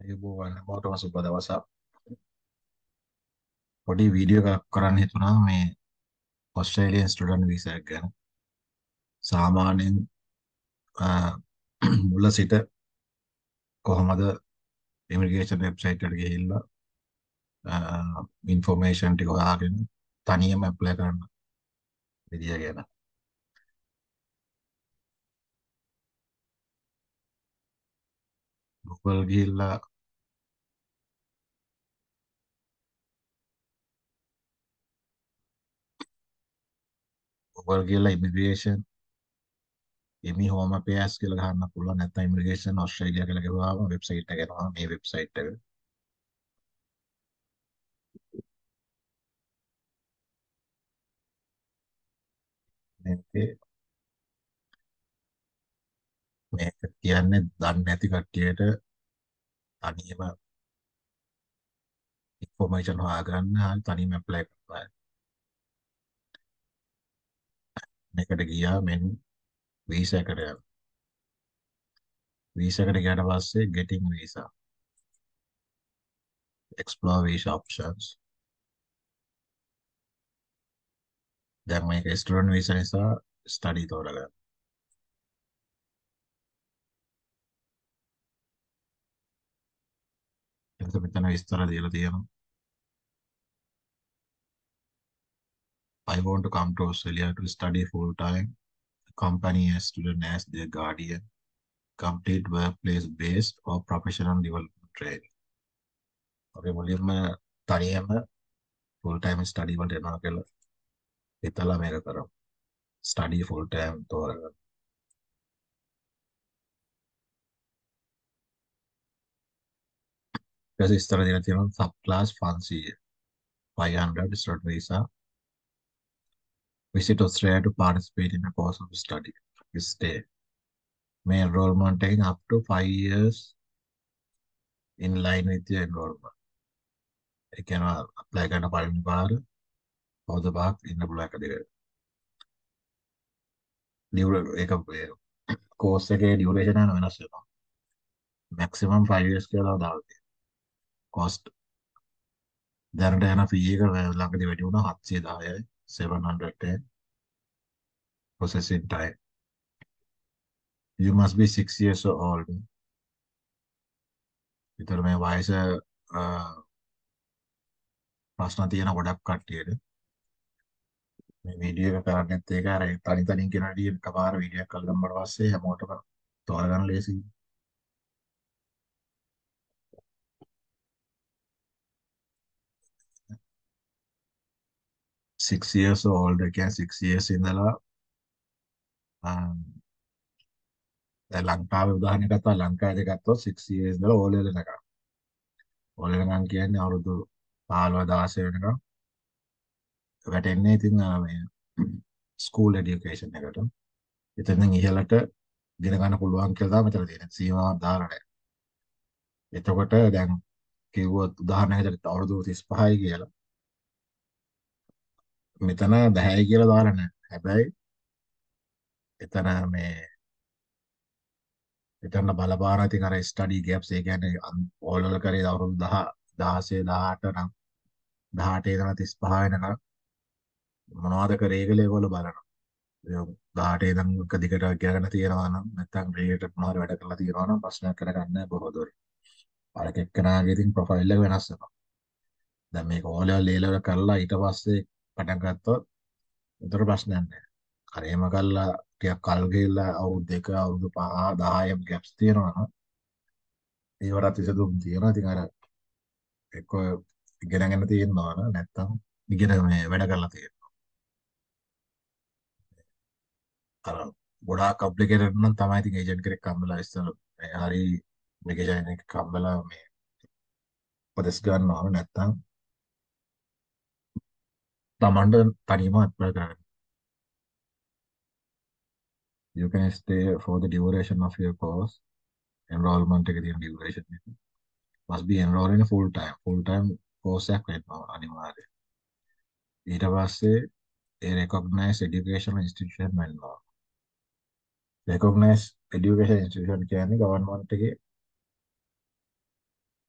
අයබෝවන් මෝටම සුබ දවසක්. පොඩි වීඩියෝ එකක් කරන්න හිතුණා මේ ඔස්ට්‍රේලියන් ස්ටුඩන්ට් වීසා එක ගැන. සාමාන්‍යයෙන් අ, මුල සිට කොහොමද ඉමිග්‍රේෂන් වෙබ්සයිට් එකට ගිහිල්ලා ඉන්ෆෝමේෂන් ටික හොයාගෙන තනියම ඇප්ලයි කරන්න විදිය ගැන. Google ගිහිල්ලා ඉමිග්‍රේෂන් එමි හෝම පේස් කියලා ගහන්න පුළුවන්. නැත්නම් ඉමිග්‍රේෂන් ඔස්ට්‍රේලියා කියලා ගහුවාම වෙබ්සයිට් එක එනවා. මේ වෙබ්සයිට් එක. මේකේ මේක කියන්නේ දන්නේ නැති කට්ටියට තනියම ඉන්ෆෝමේෂන් හොයාගන්න තනියම ඇප්ලයි කරනවා. මේකට ගියා මෙන් වීසා එකට යනවා. වීසා එකට ගියාට පස්සේ getting visa, explore visa options. දැන් මේක ස්ටුඩන්ට් වීසා නිසා ස්ටඩි තෝරගන්න. එතකොට මෙතන විස්තර දීලා තියෙනවා. I want to come to Australia to study full time. Company as student as their guardian. Complete workplace based or professional development training. අපි මුලින්ම තනියම full time study වලට යනවා කියලා හිතලා මේක කරමු. study full time තෝරගන්න. ඊට පස්සේ විස්තර දීලා තියෙනවා sub class fancy 500 student visa. Visit Australia to participate in a course of study. Stay. May enrollment taking up to 5 years in line with your enrollment. ඒ කියනවා apply කරන පළවෙනි පාර අවුරුදු 5ක් ඉන්න පුළුවන් එක දෙකට. ඒක course එකේ duration එක වෙනස් වෙනවා. maximum 5 years කියලා දාලා තියෙනවා. cost දැනට යන fee එක ළඟදී වැඩි වුණා 710යි 710 processing time. You must be 6 years old. විතර මේ වයස ප්‍රශ්න තියෙන ගොඩක් කට්ටියට මේ වීඩියෝ එක කරන්නත් ඒක අර තනි තනින් කියන විදිහ එකපාර වීඩියෝ එකක් කරලා දැම්මට පස්සේ හැමෝටම තෝරගන්න ලේසියි. 6 years old කියන්නේ 6 years ඉඳලා දැන් ලංකාවේ උදාහරණයක් ගත්තා ලංකාවේ ගත්තොත් 6 years ඉඳලා O level එකක්. O level එකක් කියන්නේ අවුරුදු 15 16 වෙනකම් වැටෙන්නේ ඉතින් මේ ස්කූල් එඩියුකේෂන් එකට. එතනින් ඉහළට ගෙන ගන්න පුළුවන් කියලා තමයි මෙතන තියෙන සීමාවක් දාලා නැහැ. එතකොට දැන් කිව්වොත් උදාහරණයකට අවුරුදු 35යි කියලා. මෙතන 10යි කියලා දාලා නැහැ. හැබැයි එතන මේ එතන බලපාන ඉතින් අර ස්ටඩි ગેප්ස් ඒ කියන්නේ ඕලවල කරේ අවුරුදු 10 16 18 නම් 18 ඉඳලා 35 වෙනකම් මොනවද කරේ කියලා ඒගොල්ලෝ බලනවා. ඒ 18 ඉඳන් එක දිගට ගියාගෙන තියෙනවා නම් නැත්නම් රිලේටඩ් මොනවාරි වැඩ කරලා තියෙනවා නම් ප්‍රශ්නයක් කරගන්න නැහැ බොහෝ දුර. අර එක්කෙනාගේ ඉතින් ප්‍රොෆයිල් එක වෙනස් වෙනවා. දැන් මේක ඕ ලෙවල් ඒ ලෙවල් කරලා ඊට පස්සේ පටන් ගත්තොත් උතර ප්‍රශ්නයක් නැහැ. අර එහෙම කරලා ටිකක් කල් ගිහිල්ලා අවුරුදු 2 අවුරුදු 5 10 ගැප්ස් තියෙනවා නම් ඒවටත් විසඳුම් තියෙනවා. ඉතින් අර එක්ක ඉගෙනගෙන තියෙනවා නම් නැත්නම් ඉගෙන මේ වැඩ කරලා තියෙනවා. අර ගොඩාක් කම්ප්ලිකේටඩ් නම් තමයි ඉතින් ඒජන්ට් කෙනෙක් හම්බෙලා ඉස්සර හරි මේකේජන් එක හම්බෙලා මේ උපදෙස් ගන්නවා නැත්නම් තමන්ට තනියම ඇප්ලයි කරන්න. You can stay for the duration of your course. Enrollment එකේ තියෙන duration එක. Must be enrolled in a full time course එකක් වෙනවා අනිවාර්යයෙන්. ඊට පස්සේ ඒ recognized educational institution වෙනවා. recognized education institution කියන්නේ government එකේ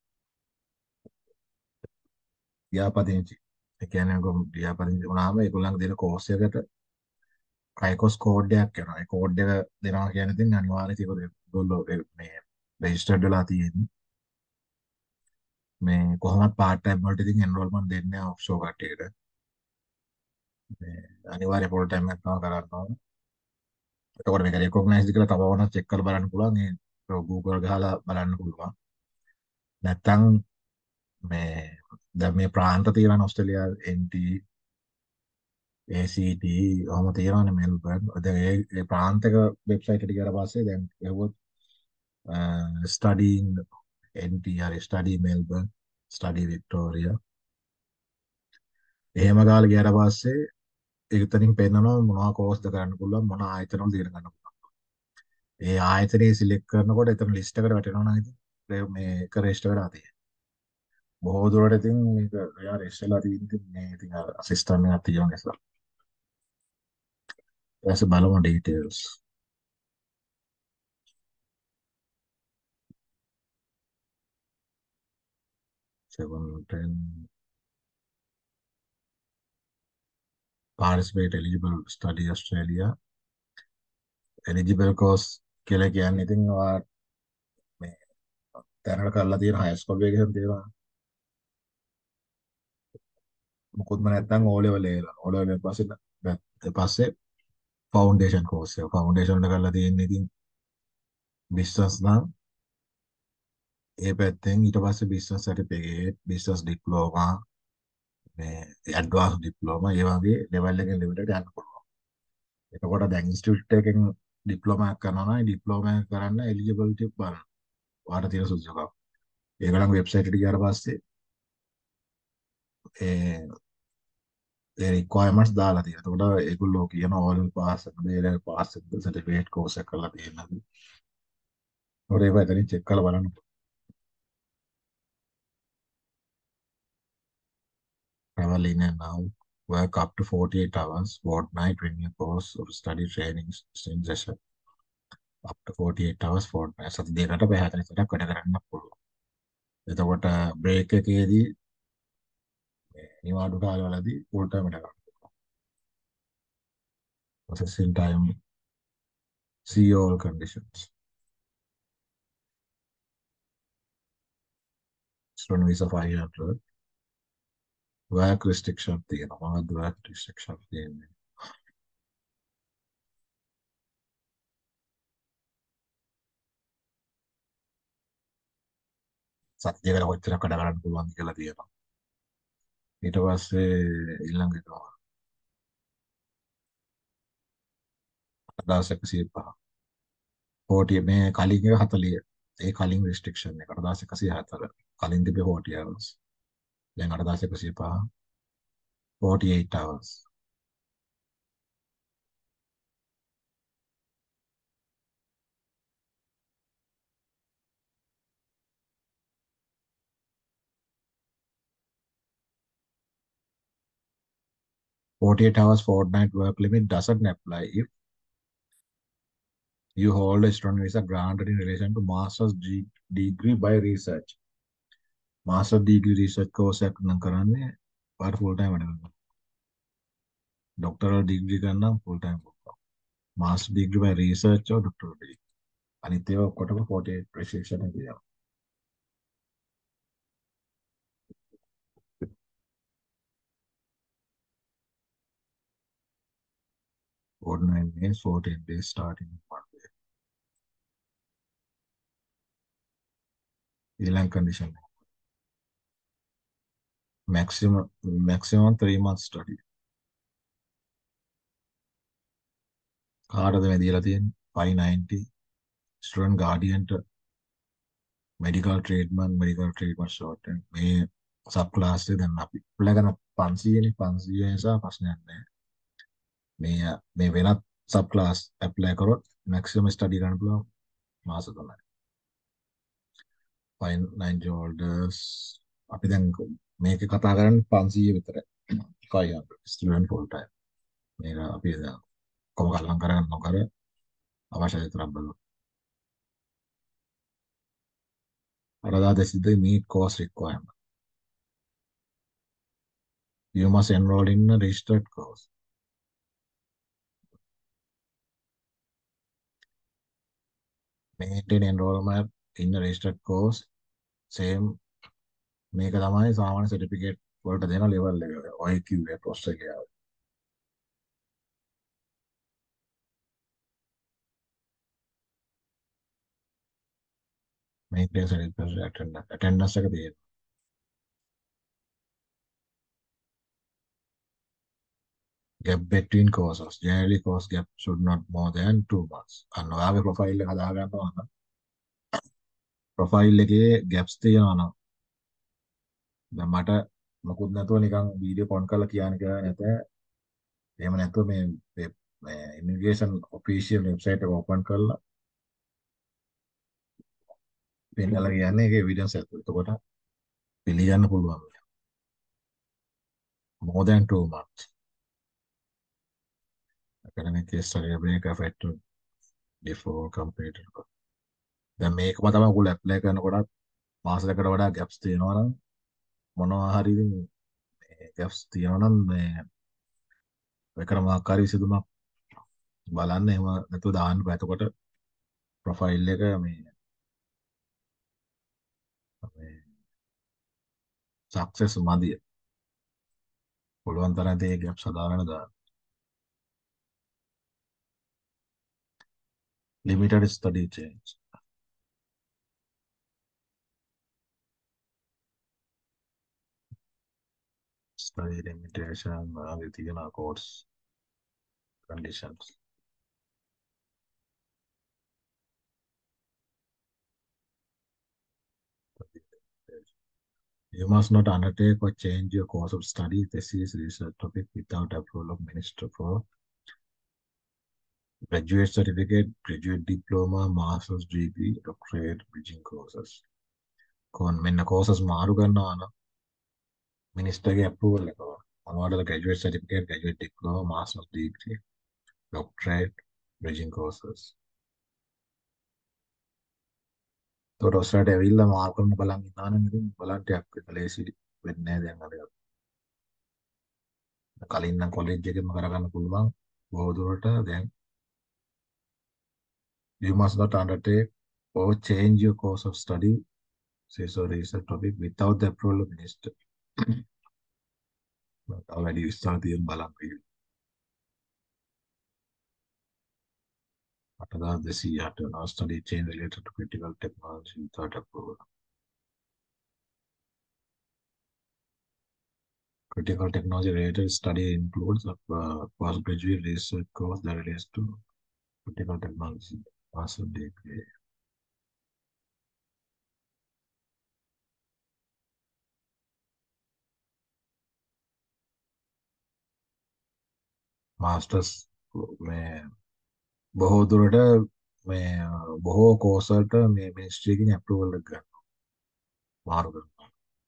ලියාපදිංචි. ඒ කියන්නේ ලියාපදිංචි වුණාම ඒගොල්ලන් දෙන කෝස් එකට කයිකෝස් කෝඩ් එකක් යනවා. ඒ කෝඩ් එක දෙනවා කියන්නේ ඉතින් අනිවාර්යයෙන් ඒගොල්ලෝ මේ රෙජිස්ටර්ඩ් වෙලා තියෙන්නේ. මේ කොහොමත් පාර්ට් ටයිම් වලට ඉතින් එන්රෝල්මන්ට් දෙන්නේ ඔෆ්ෂෝර් කට්ටියට. මේ අනිවාර්ය ෆුල් ටයිම් එකක් තමයි කරන්න ඕන. එතකොට මේක රෙකොග්නයිස්ඩ් කියලා තව ඕනක් චෙක් කරලා බලන්න පුළුවන්. ඒ Google ගහලා බලන්න පුළුවන්. නැත්තම් මේ දැන් මේ ප්‍රාන්ත තියෙනවා ඕස්ට්‍රේලියාවේ NT ACT ඔහොම තියෙනවානේ මෙල්බර්න්. දැන් ඒ ප්‍රාන්තක වෙබ්සයිට් එකට ගියාට පස්සේ දැන් ඒවොත් ස්ටඩි ඉන් NT හරි ස්ටඩි මෙල්බර්න් ස්ටඩි වික්ටෝරියා එහෙම ගාලා ගියාට පස්සේ එතනින් පෙන්නනවා මොනවා කෝස්ද කරන්න පුළුවන් මොන ආයතන වල ඉගෙන ගන්න පුළුවන්. ඒ ආයතනය සිලෙක්ට් කරනකොට එතන ලිස්ට් එකට වැටෙනවා නම් ඉතින් මේ එක රෙජිස්ටර් කරලා තියෙනවා. බොහෝ දුරට ඉතින් මේක එයා රෙජිස්ටර් වෙලා තියෙන්නේ මේ ඉතින් අසිස්ටන්ට් එකක් තියෙන නිසා. ඊට පස්සේ බලමු details. 710 participate eligible study Australia eligible course කියලා කියන්නේ ඉතින් ඔයා මේ දැනට කරලා තියෙන හයිස්කෝල් එකකින් තියෙනවා. මොකොත්ම නැත්නම් O level ඒලා. O level පස්සේ ෆවුන්ඩේෂන් කෝස් එක. ෆවුන්ඩේෂන් එක කරලා තියෙන්නේ ඉතින් බිස්නස් නම් ඒ පැත්තෙන් ඊට පස්සේ බිස්නස් සර්ටිෆිකේට්, බිස්නස් ඩිප්ලෝමා, මේ ඇඩ්වාන්ස් ඩිප්ලෝමා ඒ වගේ ලෙවල් එකෙන් ලෙවල් එකට යන්න පුළුවන්. එතකොට දැන් ඉන්ස්ටිටියුට් එකකින් ඩිප්ලෝමා එකක් කරනවා නම් ඩිප්ලෝමා එක කරන්න එලිජිබිලිටි බලන්න. ඔයාලට තියෙන සුදුසුකම්. ඒගොල්ලන් වෙබ්සයිට් එකට ගියාට පස්සේ ඒ ඒ රික්වයර්මන්ට්ස් දාලා තියෙනවා. එතකොට ඒගොල්ලෝ කියන ඕල් පාස් එකද ඒ ලෙවල් පාස් එකද සර්ටිෆිකේට් කෝස් එක කරලා තියෙනවද? ඒකට ඒක ඇතරින් චෙක් කරලා බලන්න. Travel in and out, work up to 48 hours, fortnight, training course or study training session up to 48 hours, fortnight. සති දෙකකට පැය 48ක් වැඩ කරන්න පුළුවන්. එතකොට බ්‍රේක් එකේදී නිවාඩු කාලවලදී full time වැඩ කරන්න පුළුවන්. Processing time, see all conditions. Student visa 500. Work restriction තියෙනවා. මොනවද work restriction තියෙන්නේ? සති දෙකකට කොච්චරක් වැඩ කරන්න පුළුවන්ද කියලා තියෙනවා. ඊට පස්සේ ඊළඟ එක 1105 40 මේ කලින් එක 40 ඒ කලින් restriction එක 1104 කලින් තිබේ 40 hours දැන් 1105 48 hours 48 hours fortnight work limit doesn't apply if you hold a student visa granted in relation to degree by research master degree research course එකක් නම් කරන්නේ පාට full time වැඩ කරනවා doctoral degree කරනම් full time කරනවා master degree by research or doctoral degree අනිත් ඒවා ඔක්කොටම 48 restriction එක තියෙනවා fortnight means 14 days starting Monday ඊළඟ condition maximum 3 months study කාටද මේ දීලා තියෙන්නේ 590 student guardian medical treatment short මේ sub class එක දැන් අපි උලගෙන 500 නේ 500 නිසා ප්‍රශ්නයක් නැහැ මේ වෙනත් sub class apply කරොත් maximum study කරන්න පුළුවන් මාස 3යි 590 holders අපි දැන් මේක කතා කරන්නේ 500 විතරයි 500 student full time මේක අපි දැන් කොහොම ගල්ලම් කරගන්න නොකර අවශ්‍ය විතරක් බලමු අරදා දෙසිද්ද meet course requirement You must enroll in a registered course. Maintain enrollment in a registered course. Same මේක තමයි සාමාන්‍ය සර්ටිෆිකේට් වලට දෙන ලෙවල් එක. ඔය කිව්වේ ඔස්ට්‍රේලියාව. Maintain certificate attendance එක තියෙනවා. Gap between courses. Generally course gap should not more than 2 months. අන්න ඔයාගේ ප්‍රොෆයිල් එක හදා ගන්නවා නම් ප්‍රොෆයිල් එකේ gaps තියෙනවා නම් දැන් මට මොකුත් නැතුව නිකන් වීඩියෝ කොන් කරලා කියන්න කියලා නැත. එහෙම නැතුව මේ ඉමිග්‍රේෂන් ඔෆිෂියල් වෙබ්සයිට් එක ඕපන් කරලා පෙන්නලා කියන්නේ ඒකේ එවිඩන්ස් එකක්. එතකොට පිළිගන්න පුළුවන්. More than 2 months. Academic study break affected before completed. දැන් මේකම තමයි ඔයගොල්ලෝ ඇප්ලයි කරනකොට මාස දෙකකට වඩා ගැප්ස් තියෙනවා නම් මොනවා හරි මේ ගැප්ස් තියෙනවා නම් මේ වෙකර මොකක් හරි විසඳුමක් බලන්න එහෙම නැතුව දාන්න බෑ. එතකොට ප්‍රොෆයිල් එක මේ සක්සස් මදිය. පුළුවන් තරම් ඒ ගැප්ස් හදාගෙන දාන්න. Limited study change. Study limitation within our course conditions. You must not undertake or change your course of study, thesis, research topic without approval of Minister for graduate certificate, graduate diploma, master's degree, doctorate, bridging courses. මෙන්න courses මාරු කරනවා නම් මිනිස්ටර්ගේ approval එක මොනවටද graduate certificate, graduate diploma, master's degree, doctorate, bridging courses. ඒකට ඔස්සට ඇවිල්ලා මාරු කරන්න බලන් ඉන්නවා නම් ඉතින් බලන්න ටිකක් ලේසි වෙන්නේ නැහැ දැන් අර කලින් නම් කොලෙජ් එකෙම කරගන්න පුළුවන් බොහෝ දුරට දැන් you must not undertake or change your course of study says or research topic without the approval of minister. Already විස්තර තියෙන බලන්න වෙයි. 8200 now study change related to critical technology without approval. Critical technology related study includes a postgraduate research course that relates to critical technology. Master degree. Masters මේ බොහෝ දුරට මේ බොහෝ course වලට මේ මිනිස්ට්‍රි එකකින් approval එක ගන්නවා. මාරු කරනවා.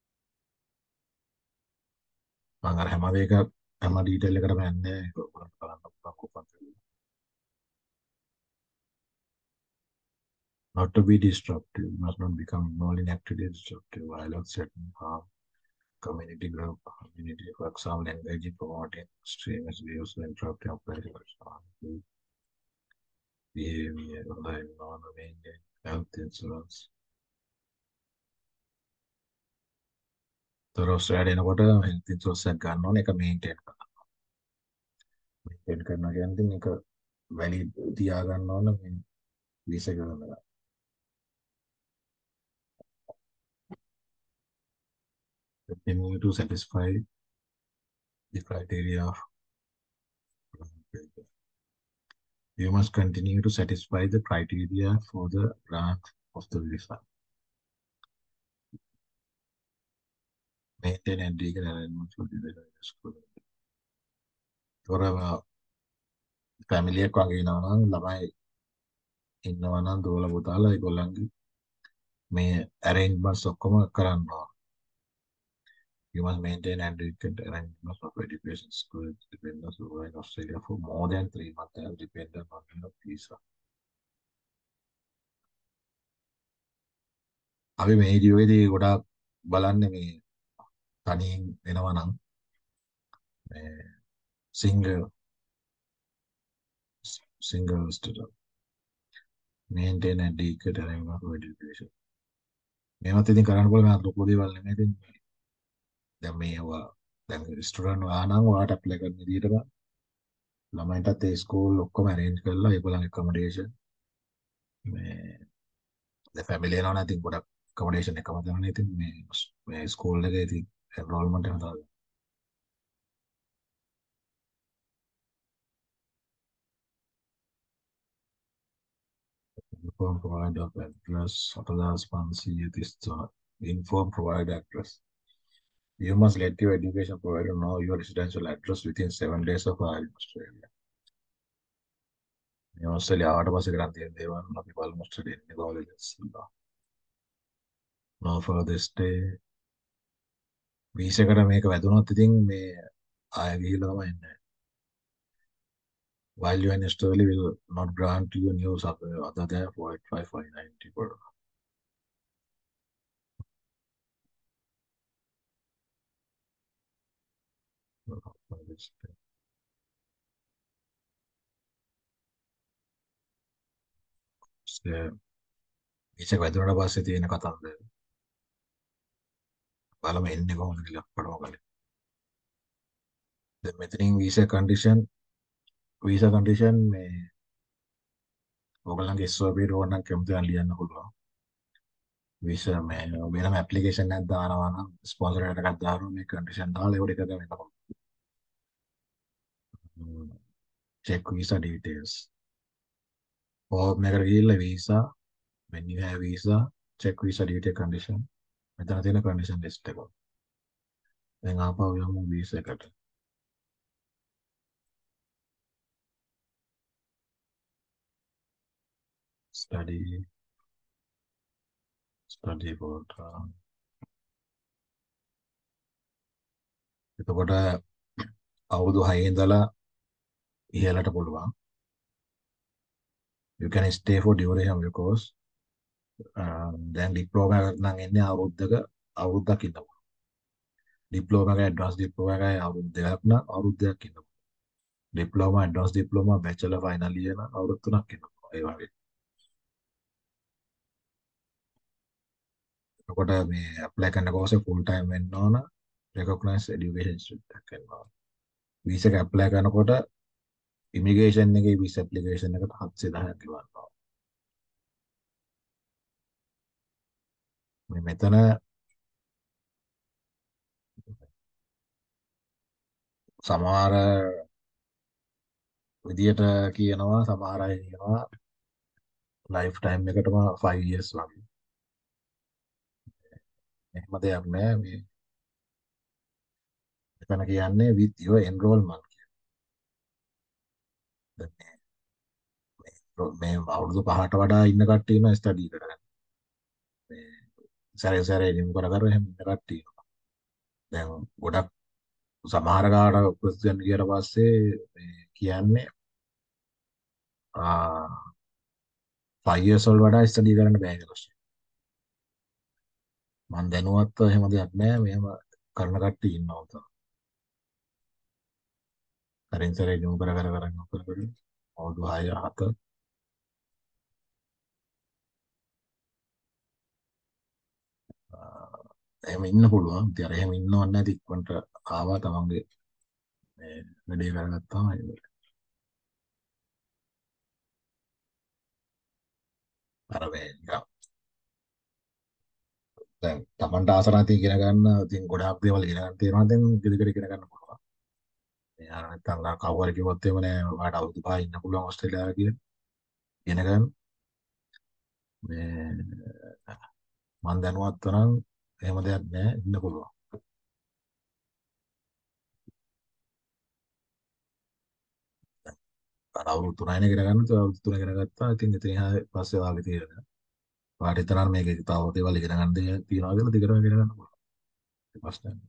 මම අර හැම ඩීටේල් එකටම යන්නේ ඒක ඔයගොල්ලන්ට බලන්න පුළුවන් කොහොමද. Not to be disruptive, must not become involved in activity disruptive, violence, threatening, harm, community group, community, for example, engaging, promoting extremist views, interrupting operations, behavior, non-maintain, health insurance. තොර ඔස්ට්‍රේලියාවට එනකොට හෙල්ත් ඉන්ෂුරන්ස් එකක් ගන්න ඕනේ ඒක maintain කරන්න. Maintain කරනවා කියන්නේ ඒක වැලිඩ් තියා ගන්න ඕන මේ වීසා එක ගන්න. Continue to satisfy the criteria of you must continue to satisfy the criteria for the grant of the visa. Maintain and legal arrangements for the school. තොර ෆැමිලි එකක් වගේ ඉන්නවා නම් ළමයි ඉන්නවා නම් දෝල පුතාලා ඒගොල්ලන්ගේ මේ arrangements ඔක්කොම කරන්න ඕන. You must maintain and weekend arrangements of education schools dependents who are in Australia for more than 3 months as dependent on your visa. අපි මේ ජීවිතේ ගොඩාක් බලන්නේ මේ තනියෙන් වෙනවා නම් මේ single single student maintain and adequate arrangement for education. මේවත් ඉතින් කරන්න පුළුවන් මම ලොකු දේවල් නෙමෙයි ඉතින් දැන් මේවා දැන් ස්ටුඩන්ට් ආනම් ඔයාලට ඇප්ලයි කරන විදිහටම ළමයින්ටත් ඒ ස්කූල් ඔක්කොම arrange කරලා ඒගොල්ලන්ගේ accommodation මේ දැන් ෆැමිලි එනවා නම් ඉතින් ගොඩක් accommodation එකම දෙනවා ඉතින් මේ ස්කූල් එකේ ඉතින් enrollment එක තමයි inform provider of address 4533 inform provider address. You must let your education provider know your residential address within 7 days of arrival in Australia. මේ ඔස්ට්‍රේලියාවට පස්සේ කරන් තියෙන දේවල් අපි බලමු ඔස්ට්‍රේලියාවේ colleges. No further stay. Visa එකට මේක වැදුනොත් ඉතින් මේ ආය ගිහිල්ලා තමයි එන්නේ. While you are in Australia will not grant you new supplement other than 485,590 per visa එක වැදුනට පස්සේ තියෙන කතන්දර බලමු එන්නේ කොහොමද කියලා අපරම කලින්. දැන් මෙතනින් වීසා කන්ඩිෂන් මේ ඔයගොල්ලන්ගේ SOP එක ඕනනම් කැමති නම් ලියන්න පුළුවන්. වීසා මේ වෙනම ඇප්ලිකේෂන් එකක් දානවා නම් ස්පොන්සර් එකක් දානවා මේ කන්ඩිෂන් දාලා ඒකට එක ගන්න පුළුවන්. check visa details. form එකට ගිහිල්ලා visa when you have visa check visa detail condition. මෙතන තියෙන condition list එක. දැන් ආපහු යමු visa එකට. study portal. එතකොට අවුරුදු 6 ඉඳලා ඉහළට පුළුවන්. You can stay for duration of your course. දැන් ඩිප්ලෝමා එකක් නම් එන්නේ අවුරුද්දක් ඉන්න පුළුවන්. ඩිප්ලෝමා එක ඇඩ්වාන්ස් ඩිප්ලෝමා එකයි අවුරුදු දෙකක් නම් අවුරුද්දක් ඉන්න පුළුවන්. Diploma advance diploma bachelor final year නම් අවුරුදු 3ක් ඉන්න පුළුවන්. ඒ වගේ. එතකොට මේ ඇප්ලයි කරන කෝස් එක ෆුල් ටයිම් වෙන්න ඕන. recognized education institute එකක් වෙන්න ඕන. වීසා එක ඇප්ලයි කරනකොට ඉමිග්‍රේෂන් එකේ වීසා ඇප්ලිකේෂන් එකට 710ක් ගෙවන්න ඕන. මෙතන සමහර විදියට කියනවා සමහර අය කියනවා ලයිෆ් ටයිම් එකටම 5 years වගේ. එහෙම දෙයක් නෑ මේ එතන කියන්නේ with your enrollment කියලා. මේ අවුරුදු 5ට වඩා ඉන්න කට්ටිය ඉන්නවා ස්ටඩි කරගෙන. මේ සැරේ සැරේ නියම කර කර එහෙම ඉන්න කට්ටිය ඉන්නවා. දැන් ගොඩක් සමහර කාට ක්වෙස්චන් ගියට පස්සේ මේ කියන්නේ 5 years old වඩා ස්ටඩි කරන්න බෑ කියලා. මම දැනුවත්ව එහෙම දෙයක් නෑ මෙහෙම කරන කට්ටිය ඉන්නවා උතන. සැරෙන් සැරේ නියම කර කර අවුරුදු 6 7 එහෙම ඉන්න පුළුවන්. ඉතින් අර එහෙම ඉන්නව නැති ඉක්මනට ආවා තමන්ගේ මේ වැඩේ කරගත්තාම අර මේ නිකන් දැන් තමන්ට ආස නැති ඉගෙන ගන්න ඉතින් ගොඩාක් දේවල් ඉගෙන ගන්න තියෙනවා දැන් ඉදිරියට ඉගෙන ගන්න පුළුවන්. මේ අර නැත්තම් කවුරු හරි කිව්වොත් එහෙම නෑ ඔයාලට අවුරුදු 5 ඉන්න පුළුවන් ඕස්ට්‍රේලියාවේ කියලා. ඉගෙන ගන්න මේ මම දැනුවත් නම් එහෙම දෙයක් නෑ ඉන්න පුළුවන්. අර අවුරුදු 3 ඉගෙන ගන්න අවුරුදු 3 ඉගෙන ගත්තා. ඉතින් ඉතින් එහා පස්සේ වාගේ තියෙනවා. ඔයාලට හිතනවා මේකේ තව දේවල් ඉගෙන ගන්න දේ තියනවා කියලා දිගටම ඉගෙන ගන්න පුළුවන්. ඒක ප්‍රශ්නයක් නෑ.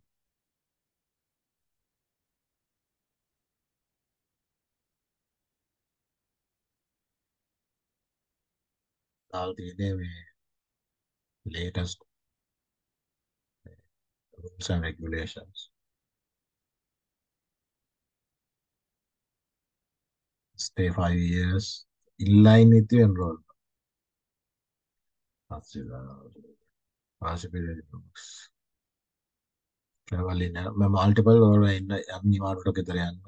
තාල තියෙන්නේ මේ latest rules and regulations. stay 5 years, in line with your enrollment. Possibility books. Travel in multiple or in any order to get the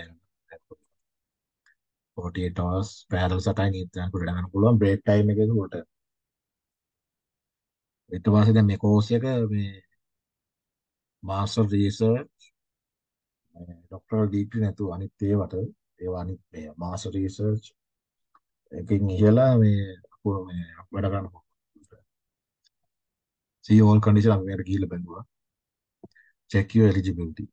48 hours parallel සටයි නීතියන් කුඩ ගන්න පුළුවන් බ්‍රේක් ටයිම් එකක උඩට ඊට පස්සේ දැන් මේ කෝස් එක මේ මාස්ටර් රිසර්ච් ડોක්ටර් ඩිග්‍රී නැතුව අනිත් ඒවට ඒවා අනිත් මේ මාස්ටර් රිසර්ච් එකකින් ඉහලා මේ මේ වැඩ ගන්න see all condition අපි මේකට ගිහිල්ලා බැලුවා check your eligibility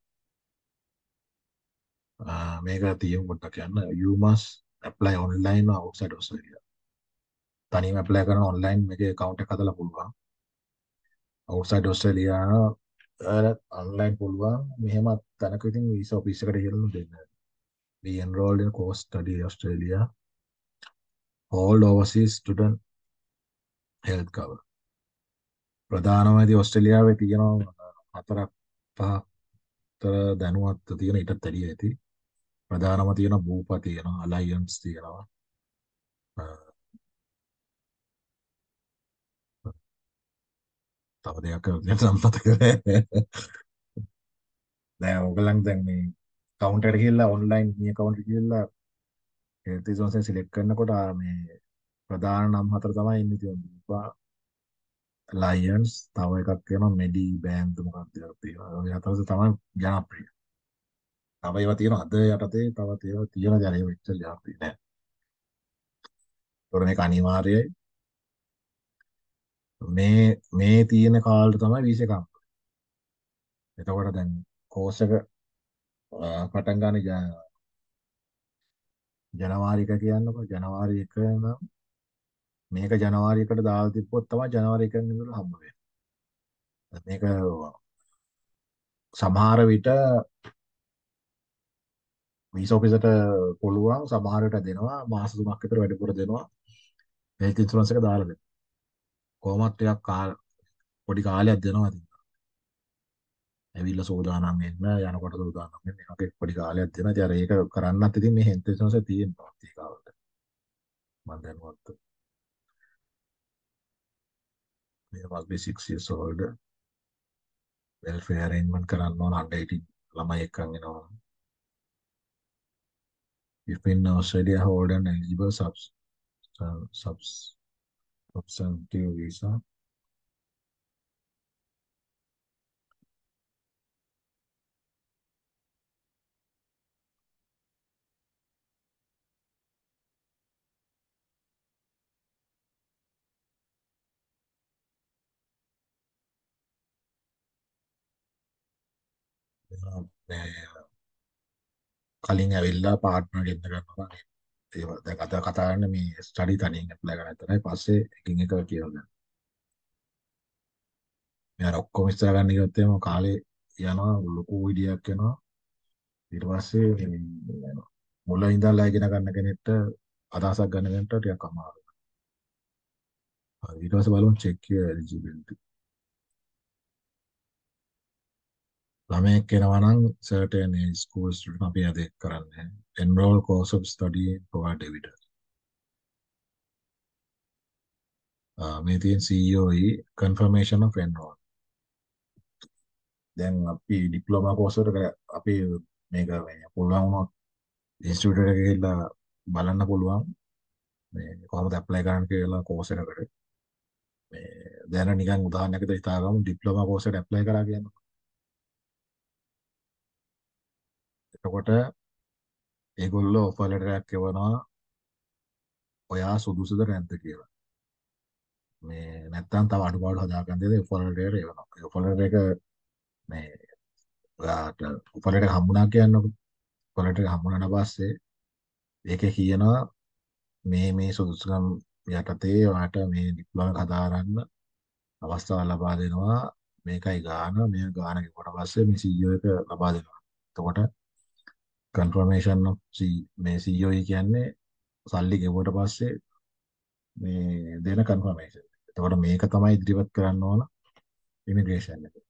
මේක තියෙමු පොඩ්ඩක් යන්න you must apply online or outside Australia තනියම apply කරන online මේකේ account එක හදලා පුළුවන් outside Australia online පුළුවන් මෙහෙම තැනක ඉතින් visa office එකට ගිහලා දෙන්න be enrolled in course study Australia hold overseas student health cover ප්‍රධානම ඉතින් ඕස්ට්‍රේලියාවේ තියෙනවා හතරක් පහතර දැනුවත් තියෙන ඊටත් වැඩිය ඇති ප්‍රධානම තියෙන බූපා තියෙනවා අලයියන්ස් තියෙනවා තව දෙයක් සම්පත කරේ දැන් ඕගලන් දැන් මේ කවුන්ටර් එකට ගිහිල්ලා ඔන්ලයින් මේ කවුන්ටර් එකට ගිහිල්ලා හෙල්ත් ඉන්ෂුරන්ස් සිලෙක්ට් කරනකොට මේ ප්‍රධාන නම් හතර තමයි ඉන්නේ තියෙන්නේ බූපා ලයන්ස් තව එකක් තියෙනවා මෙඩි බෑන්ඩ් මොකක්ද තියෙනවා ඔය හතරද තමයි ජනප්‍රිය තව ඒවා තියෙනවා අද යටතේ තව තියෙන දැන් ඒවා ඉච්චර ජනප්‍රිය නෑ ඒකට මේක අනිවාර්යයි මේ තියෙන කාලෙට තමයි වීසා එකක් එතකොට දැන් කෝස් එක පටන් ගන්න ජනවාරි 1 කියන්නකෝ ජනවාරි 1 නම් මේක ජනවාරි 1ට දාලා තිබ්බොත් තමයි ජනවාරි 1 ඉඳලා හම්බ වෙන්නේ. මේක සමහර විට වීසා ඔෆිසර්ට පුළුවන් සමහර විට දෙනවා මාස 3ක් විතර වැඩිපුර දෙනවා හෙල්ත් ඉන්ෂුරන්ස් එක දාලා දෙන්න. කොහොමත් ටිකක් පොඩි කාලයක් දෙනවා ඉතින්. ඇවිල්ලා සෝදානම් වෙන්න යනකොට සෝදානම් වෙන්න ඒකේ පොඩි කාලයක් දෙනවා. ඉතින් අර ඒක කරන්නත් ඉතින් මේ හෙල්ත් ඉන්ෂුරන්ස් එක තියෙනවා ඒ කාලෙට. මම දැනුවත්. මේ must be 6 years old. welfare arrangement කරන්න ඕන under 18 ළමයි එක්කන් එනවා. If in Australia hold an eligible substantive visa මේ කලින් ඇවිල්ලා පාර්ට්නර් ගෙන්න ගන්නවා ඒවා දැන් අද කතා කරන්නේ මේ ස්ටඩි තනියෙන් ඇප්ලයි කරන විතරයි පස්සේ එකින් එක කියලා ගන්න. මේ අර ඔක්කොම ඉස්සර ගන්න ගියොත් එම කාලේ යනවා ලොකු විදියක් යනවා ඊට පස්සේ මුල ඉඳලා ඉගෙන ගන්න කෙනෙක්ට අදහසක් ගන්න කෙනෙක්ට ටිකක් අමාරුයි. ඊට පස්සේ බලමු check your eligibility. ළමයෙක් එනවා නම් certain age school student අපි අද කරන්නේ enroll course of study provide evidence. මේ තියෙන COE confirmation of enroll. දැන් අපි ඩිප්ලෝමා කෝස් එකට අපි මේක මේ පුළුවන් වුණොත් ඉන්ස්ටිටියුට් එකකට ගිහිල්ලා බලන්න පුළුවන් මේ කොහොමද ඇප්ලයි කරන්න කියලා කෝස් එකකට. මේ දැන් නිකන් උදාහරණයකට හිතාගමු ඩිප්ලෝමා කෝස් එකට ඇප්ලයි කරා කියන්නේ. එතකොට ඒගොල්ලෝ ඔෆර් ලෙටර් එකක් එවනවා ඔයා සුදුසුද නැද්ද කියලා. මේ නැත්තම් තව අඩුපාඩු හදාගන්න දෙද ඔෆර් ලෙටර් එවනවා. ඒ ඔෆර් ලෙටර් එක මේ ඔයාට ඔෆර් ලෙටර් එක හම්බුණා කියන්නකො. ඔෆර් ලෙටර් එක හම්බුණාට පස්සේ ඒකේ කියනවා මේ සුදුසුකම් යටතේ ඔයාට මේ ඩිප්ලෝමා එක හදාගන්න අවස්ථාව ලබා දෙනවා. මේකයි ගාන මේ ගාන කිව්වට පස්සේ මේ CEO එක ලබා දෙනවා. එතකොට confirmation of මේ COE කියන්නේ සල්ලි ගෙවුවට පස්සේ මේ දෙන confirmation. එතකොට මේක තමයි ඉදිරිපත් කරන්න ඕන ඉමිග්‍රේෂන් එක.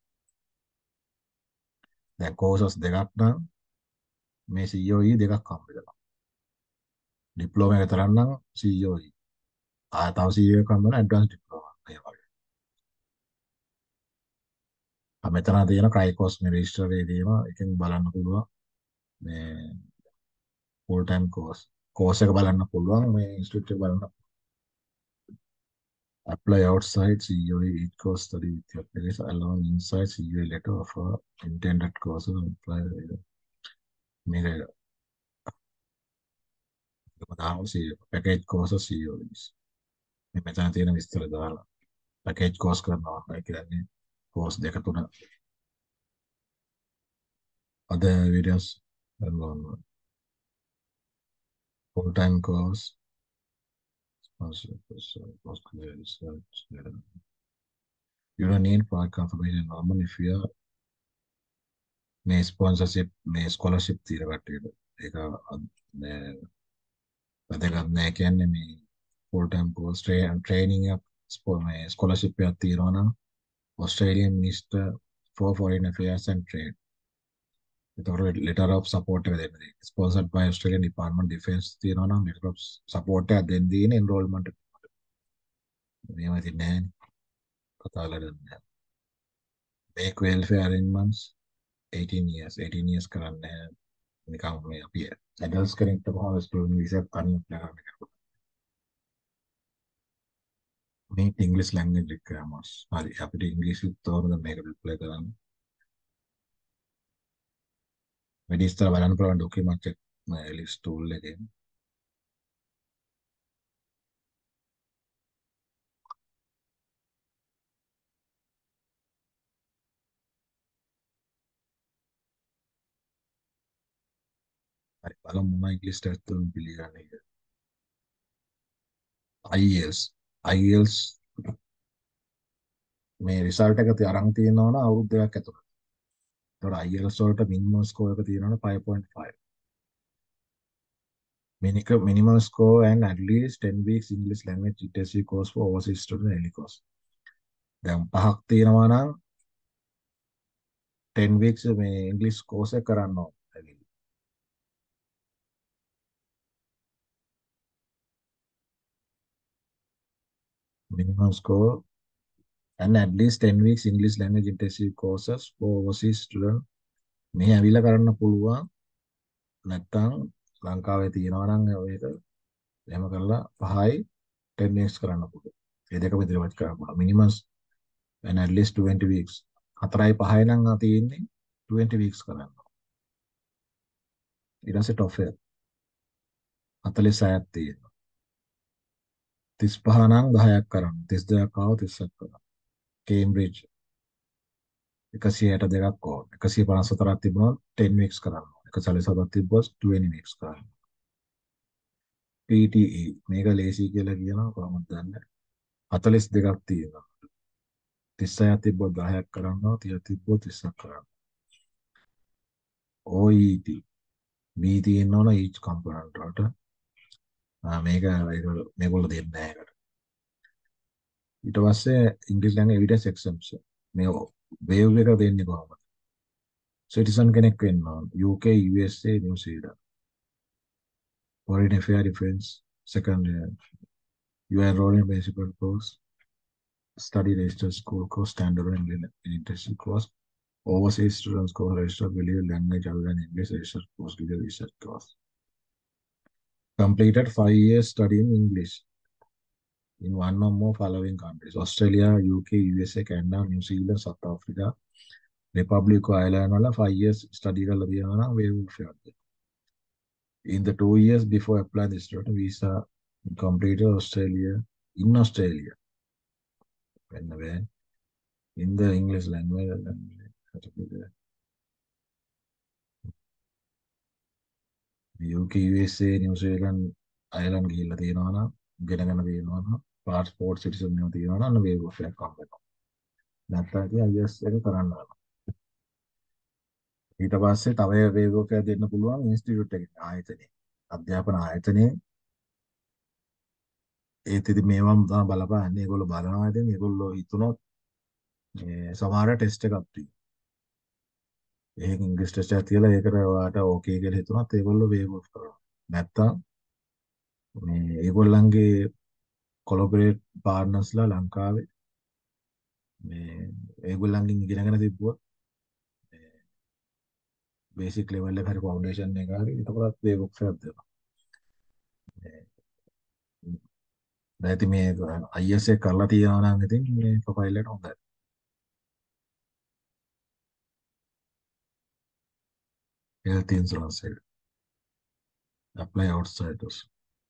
දැන් courses දෙකක් නම් මේ COE දෙකක් හම්බ වෙනවා. ඩිප්ලෝමා එක තරම් නම් COE. තව CEO එකක් හම්බ වෙන ඇඩ්වාන්ස් ඩිප්ලෝමා. ඒ වගේ. මෙතන තියෙන ක්‍රයිකෝස් මේ රෙජිස්ටර් එකේ තියෙනවා. එකෙන් බලන්න පුළුවන් මේ ෆුල් ටයිම් කෝස් එක බලන්න පුළුවන් මේ ඉන්ස්ටිටියුට් එක බලන්න. Apply outside COE each course study with your place along inside COE letter of intended courses and apply මේක දානවා package courses COEs. මේ මෙතන තියෙන විස්තර දාලා package course කරනවා කියන්නේ course දෙක තුන other videos කරනවා full time course post research. You don't need product confirmation normal if you are මේ sponsorship මේ scholarship තියෙන කට්ටියට ඒක මේ වැදගත් නෑ කියන්නේ මේ full time course training එක මේ scholarship එකක් තියෙනවා නම් Australian Minister for Foreign Affairs and Trade. ඒතකොට letter of support එක දෙන්න. Sponsored by Australian Department of Defence තියෙනවා නම් letter of support එකක් දෙන්න තියෙන enrollment එක. මේව ඉතින් නෑනේ. කතා කරලා නෑ. Make welfare arrangements 18 years. 18 years කරන්නේ නිකම් මේ අපි adults කෙනෙක්ට කොහොමද student visa එක තනියම apply කරන්න. meet English language requirements. හරි අපිට ඉංග්‍රීසි තෝරන මේකට apply කරන්න. වැඩි ඉස්සර බලන්න පුළුවන් document එක list tool එකෙන්. හරි බලමු මොන ඉංග්‍රීසි ටෙස්ට් තුන පිළිගන්නේ කියලා. IELTS IELTS මේ රිසල්ට් එක අරන් තියෙනවා නම් අවුරුදු දෙකක් ඇතුළත. ඒතකොට IELTS වලට minimum score එක තියෙනවා 5.5. Minimum score and at least 10 weeks English language intensive course for overseas student early course. දැන් පහක් තියෙනවා නම් 10 weeks මේ English course එක කරන්න ඕනේ. Minimum score and at least 10 weeks English language intensive courses for overseas student මේ ඇවිල්ලා කරන්න පුළුවන් නැත්නම් ලංකාවේ තියෙනවා නම් ඒක එහෙම කරලා 5යි 10 weeks කරන්න පුළුවන්. ඒ දෙකම ඉදිරියට කරන්න පුළුවන්. minimum and at least 20 weeks. 4යි 5යි නම් තියෙන්නේ 20 weeks කරන්න. ඊට පස්සේ TOEFL 46ක් තියෙනවා. 35 නම් 10ක් කරන්න. 32ක් ආව 30ක් කරන්න. Cambridge 162ක් ඕන. 154ක් තිබුණොත් 10 weeks කරන්න. 147ක් තිබ්බොත් 20 weeks කරන්න. PTE මේක ලේසි කියලා කියනවා කොහොමද දන්නේ? 42ක් තියෙනවා. 36ක් තිබ්බොත් 10ක් කරනවා. 30ක් තිබ්බොත් 30ක් කරනවා. OET B තියෙනවනේ each component වලට. මේගොල්ලෝ දෙන්නේ නැහැ ඒකට. ඊට පස්සේ English language evidence exemption. මේ waive එක දෙන්නේ කොහොමද? citizen කෙනෙක් වෙන්න ඕන. UK, USA, New Zealand. Foreign Affairs Defense second year. You are enrolled in principal course. Study registered school course, standard and intensive course. Overseas students course registered believe language other than English registered course research course. Completed 5 years studying English in one or more following countries: Australia, UK, USA, Canada, New Zealand, South Africa, Republic of Ireland වල 5 years study කරලා තියෙනවා නම් waive fee. In the 2 years before applying the student visa completed in Australia when in the English language UK, USA, New Zealand, Ireland ගිහිල්ලා තියෙනවා නම් ඉගෙනගෙන තියෙනවා නම් passport citizen එකක් තියෙනවා නම් waive fee එකක් හම්බ වෙනවා. නැත්නම් ඉතින් IELTS එක කරන්න ඕන. ඊට පස්සේ තව waive fee එකක් දෙන්න පුළුවන් ඉන්ස්ටිටියුට් එකේ ආයතනයේ. අධ්‍යාපන ආයතනයේ ඒත් ඉතින් මේවම තමයි බලපාන්නේ. ඒගොල්ලෝ බලනවා ඉතින් ඒගොල්ලෝ හිතුනොත් මේ සමහර ටෙස්ට් එකක් තියෙනවා. ඒක ඉංග්‍රීසි ටෙස්ට් එකක් තියලා ඒකට ඔයාට ඕකේ කියලා හිතුනොත් ඒගොල්ලෝ වේව් ඔෆ් කරනවා. නැත්තම් මේ ඒගොල්ලන්ගේ කොලොබරේට් පාර්ට්නර්ස්ලා ලංකාවේ මේ ඒගොල්ලන්ගෙන් ඉගෙනගෙන තිබ්බොත් බේසික් ලෙවල් එක හරි ෆවුන්ඩේෂන් එක හරි එතකොටත් ඒ බොක්ස් එකක් දෙනවා. දැන් ඉතින් මේ IS එක කරලා තියනවා නම් ඉතින් මේ ප්‍රොෆයිල් එකට හොඳයි. health insurance එක apply outside us.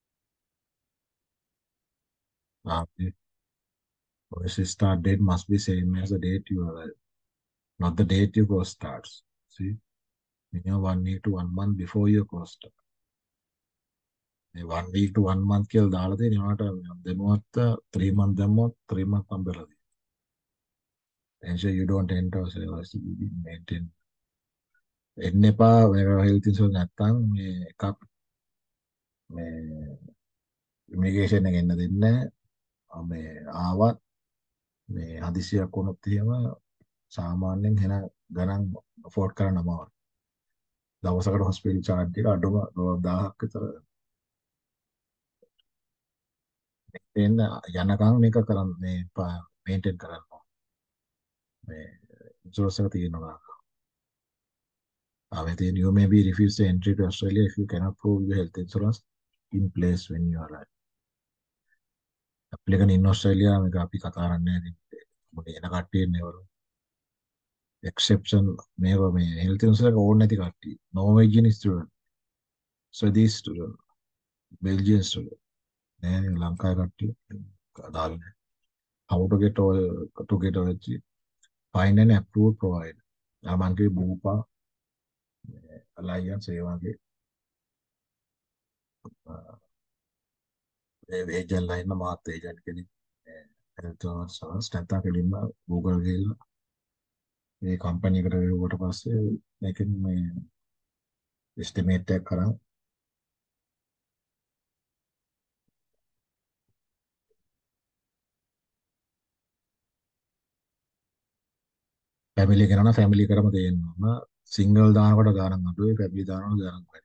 Policy start date must be same as the date you arrive, not the date your course starts. See, minimum 1 week to 1 month before your course start. 1 week to 1 month කියලා දාලා තියෙන ඒවට දෙනුවත් 3 month දැම්මොත් 3 month අම්බෙලා තියෙනවා. Ensure you don't enter service to be maintained. එන්න එපා මේ health insurance නැත්තම් මේ එකක් මේ ඉමිග්‍රේෂන් එක එන්න දෙන්නේ නැහැ. මේ ආවත් මේ හදිසියක් වුණොත් එහෙම සාමාන්‍යයෙන් වෙන ගණන් afford කරන්න අමාරුයි. දවසකට hospital charge එක අඩුම $1000ක් විතර එන්න යනකම් මේක කරන්න මේ මේන්ටේන් කරන්න ඕනේ. මේ ඉන්ෂුරන්ස් එක තියෙනවා. Within you may be refused the entry to Australia if you cannot prove your health insurance in place when you arrive. Applicant in Australia මේක අපි කතා කරන්නේ නැහැ. මොකද එන කට්ටිය නේවල. Exception මේව මේ health insurance එක ඕනේ නැති කට්ටිය. Norwegian student, Swedish student, Belgian student. නෑ ලංකාවේ කට්ටිය දාලා නැහැ. How to get find an approved provider. මං කිව්වේ බූපා alliance ඒ වගේ ඒජන්ට් ලයින් මාත් ඒජන්ට් කෙනෙක් සවස් නැත්නම් කෙලින්ම Google ගිහලා මේ කම්පැනි එකට ගිහුවට පස්සේ මේකෙන් මේ එස්ටිමේට් එකක් කරන් ෆැමිලි කෙනා නම් ෆැමිලි කරම දෙන්නවා සිංගල් දානකොට ගානක් අඩුයි ෆැමිලි දානකොට ගානක් වැඩි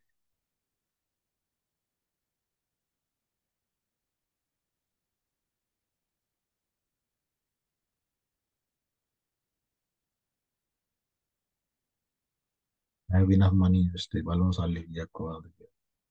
have enough money ඉස්ටේ බලමු සල්ලි කීයක් කොහොමද කියලා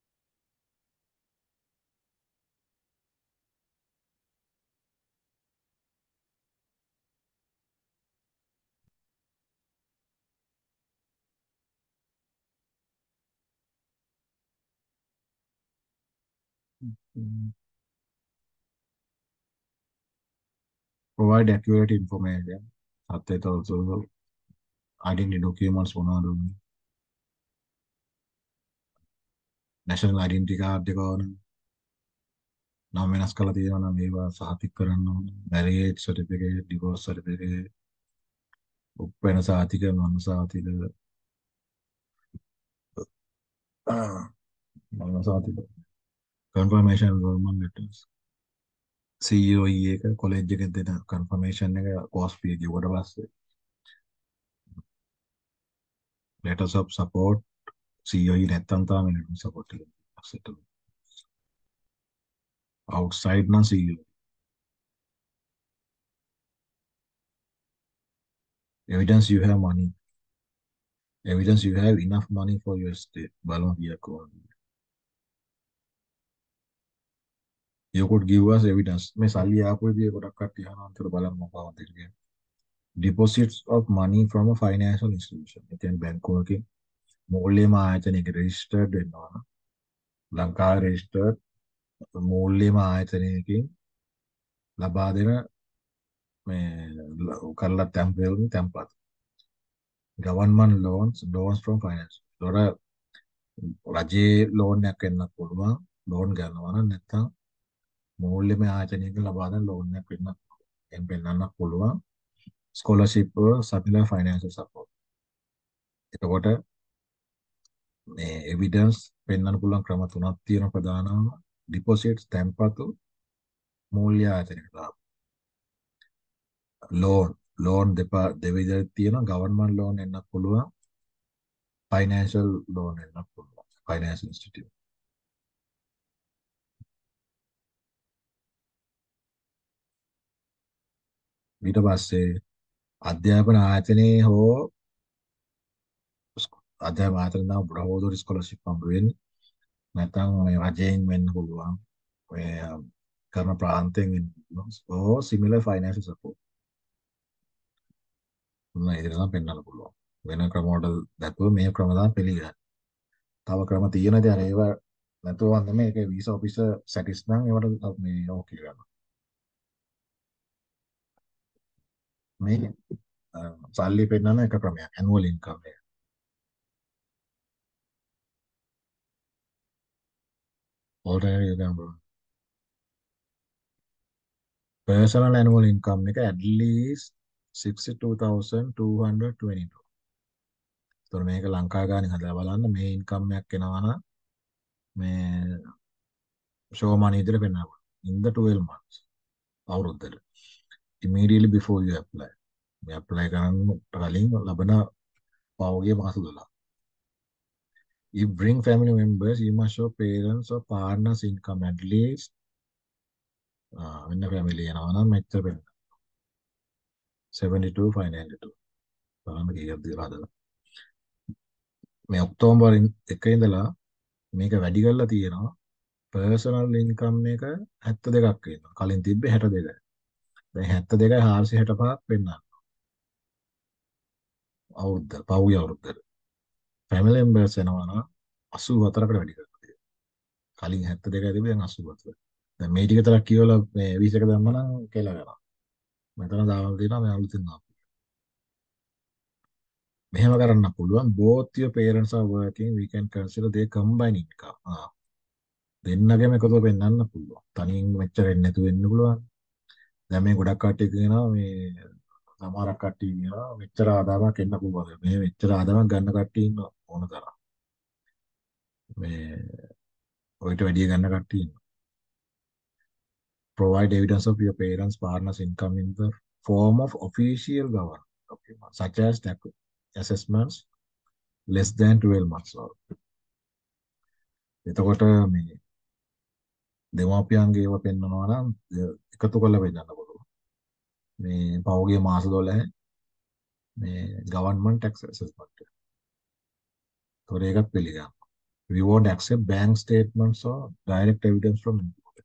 provide accurate information සත්‍යයට also identity documents මොනවද national identity card එක ඕන නම් වෙනස් කරලා තියෙනවා නම් ඒවා සහතික කරන්න ඕන marriage certificate divorce certificate උප්පැන්න සහතික මරණ සහතික මරණ සහතික confirmation enrollment letters COE එක කොලෙජ් එකෙන් දෙන confirmation එක course fee ගෙවුවට පස්සේ letters of support COE නැත්තම් තමයි letter of support එක accept outside නම් COE evidence you have money evidence you have enough money for your stay බලමු කීයක් ඕනද you could give us evidence මේ සල්ලි ආපු විදිය ගොඩක් කට්ටිය අහනවා අන්තිමට බලන්න මොකක්ද කියලා deposits of money from a financial institution ඒ කියන්නේ බැංකුවකින් මූල්‍යම ආයතනයක registered වෙනවා ලංකාවේ registered මූල්‍යම ආයතනයකින් ලබා දෙන මේ කරලා තැන්පත් government loans from finance ඒතොර රජයේ ලෝන් එකක් වෙන්නත් පුළුවන් ලෝන් ගන්නවා නම් නැත්නම් මූල්‍යමය ආයතනයකින් ලබා දෙන ලෝන් එකක් වෙන්නත් පෙන්නන්නත් පුළුවන් ස්කෝලර්ෂිප් සපිලා ෆයිනෑන්ෂල් සපෝට් එතකොට මේ එවිඩන්ස් පෙන්වන්න පුළුවන් ක්‍රම තුනක් තියෙන ප්‍රධානම ඩිපොසිට්ස් තැන්පතු මූල්‍ය ආයතනයකට ලෝන් දෙවිධයක් තියෙනවා ගවර්න්මන්ට් ලෝන් එන්නත් පුළුවන් ෆයිනෑන්ෂල් ලෝන් එන්නත් පුළුවන් ෆයිනෑන්ස් ඉන්ස්ටිටියුට් ඊට පස්සේ අධ්‍යාපන ආයතනයේ හෝ අධ්‍යාපන ආයතන නම් බ්‍රහෝදර ස්කෝලර්ෂිප් හම්බ වෙන්නේ. නැත්නම් මේ රජයෙන් වෙන්න පුළුවන්. ඔය කරන ප්‍රාන්තයෙන් වෙන්න පුළුවන්. Or similar financial support. මොන ඉදිරියට පෙන්වන්න පුළුවන්. වෙන ක්‍රම වලට දැක්වුව මේ ක්‍රම තමයි පිළිගන්නේ. තව ක්‍රම තියෙනදී අර ඒව නැතුව නෙමෙයි ඒක වීසා ඔෆිසර් සැටිස් නම් ඒවට මේ ඕකේ කරනවා. මේ සල්ලි පෙන්වන එක ක්‍රමයක් ඇනුවල් ඉන්කම් එක. ඕල්ටර්නේටිව් එක ගන්න පුළුවන්. පර්සනල් ඇනුවල් ඉන්කම් එක at least 62,222. ඒතර මේක ලංකා ගානින් හදලා බලන්න මේ ඉන්කම් එකක් එනවා නම් මේ ෂෝ මනි විදිහට පෙන්වනවා. in the 12 months අවුරුද්දට. immediately before you apply. මේ apply කරන්න කලින් ලබන පහුගිය මාස 12. If bring family members, you must show parents or partners income at least වෙන family එනවා නම් මෙච්චර වෙන්න. 72 592. බලන්න කීයක් දීලා හදලා. මේ ඔක්තෝබර් 1 ඉඳලා මේක වැඩි කරලා තියෙනවා. පර්සනල් ඉන්කම් එක 72ක් වෙනවා. කලින් තිබ්බේ 62යි. දැන් 72යි 465ක් වෙන්න. අවුරුද්ද පහුගිය අවුරුද්දට. family members එනවා නම් 84කට වැඩි කරලා තියෙනවා. කලින් 72යි තිබ්බේ දැන් 84. දැන් මේ ටික තරක් කියවලා මේ 20 එක දැම්ම නම් කියලා ගන්නවා. මෙතන දාලා තියෙනවා මේ අලුතින් ආපු. මෙහෙම කරන්න පුළුවන් both your parents are working we can consider their combined income. දෙන්නගේම එකතුව පෙන්වන්න පුළුවන්. තනියෙන් මෙච්චර එන්නේ නැතුව වෙන්න පුළුවන්. දැන් මේ ගොඩක් කට්ටිය කියනවා මේ සමහරක් කට්ටිය කියනවා මෙච්චර ආදායමක් එන්න පුළුවන්. මේ මෙච්චර ආදායමක් ගන්න කට්ටිය ඉන්න ඕන තරම්. මේ ඔයිට වැඩි ගන්න කට්ටිය ඉන්නවා. Provide evidence of your parents' partners' income in the form of official government documents, such as tax assessments less than 12 months old. එතකොට මේ දෙමාපියන්ගේ ඒවා පෙන්වනවා නම් එකතු කරලා පෙන්නන්න පුළුවන්. මේ පහුගිය මාස 12 මේ government tax assessment එක. ඒතකොට ඒකත් පිළිගන්න. We won't accept bank statements or direct evidence from employer.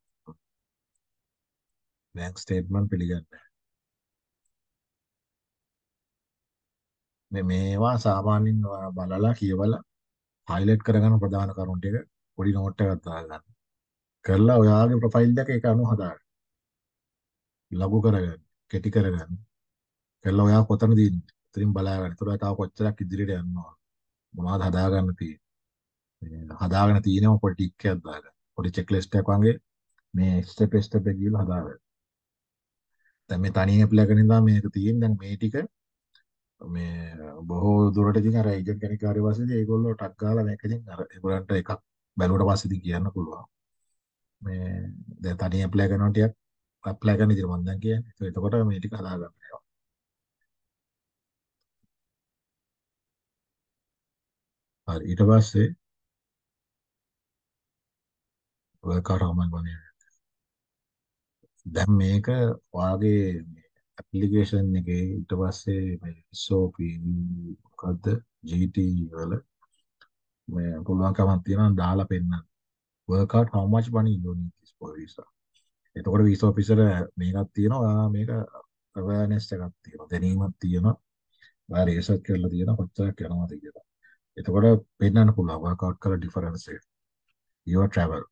bank statement පිළිගන්නේ. මේවා සාමාන්‍යයෙන් බලලා කියවලා highlight කරගන්න ප්‍රධාන කරුණු ටික පොඩි note එකක් දාගන්න. කරලා ඔයාගේ ප්‍රොෆයිල් එක ඒක අනුව හදාගන්න. ලඝු කරගන්න, කෙටි කරගන්න. කරලා ඔයා කොතනද ඉන්නේ? ඉතින් බලාගන්න. ඒතකොට තව කොච්චරක් ඉදිරියට යනවා. මොනවද හදාගන්න තියෙන්නේ? හදාගෙන තියෙනව පොඩි ටික් එකක් දාගන්න. පොඩි චෙක්ලිස්ට් එකක් වගේ මේ ස්ටෙප් ස්ටෙප් එක ගිහලා හදාගන්න. දැන් මේ තනියෙන් ඇප්ලයි කරන ඉඳන් මේක තියෙන දැන් මේ ටික මේ බොහෝ දුරට ඉතින් අර ඒජන්ට් කෙනෙක් ආවට පස්සේ ඒගොල්ලෝ ටක් ගාලා මේක ඉතින් අර ඒගොල්ලන්ට එකක් බැලුවට පස්සේ ඉතින් කියන්න පුළුවන්. මේ දැන් තනියෙන් ඇප්ලයි කරනවා ටිකක් ඇප්ලයි කරන විදිහට මම දැන් කියන්නේ. එතකොට මේ ටික හදාගන්න වෙනවා. හරි ඊට පස්සේ ඔය කරාමල් වනේ දැන් මේක ඔයාගේ ඇප්ලිකේෂන් එකේ ඊට පස්සේ මේ SOP මොකද්ද GT වල මේ පුළුවන්කමක් තියෙනවා දාලා පෙන්නන්න. work out how much money you need this for visa. එතකොට visa officer මේකක් තියෙනවා ඔයා මේක awareness එකක් තියෙනවා දැනීමක් තියෙනවා ඔයා research කරලා තියෙනවා කොච්චරක් යනවද කියලා. එතකොට පෙන්නන්න පුළුවන් work out කරලා difference එක. Your travel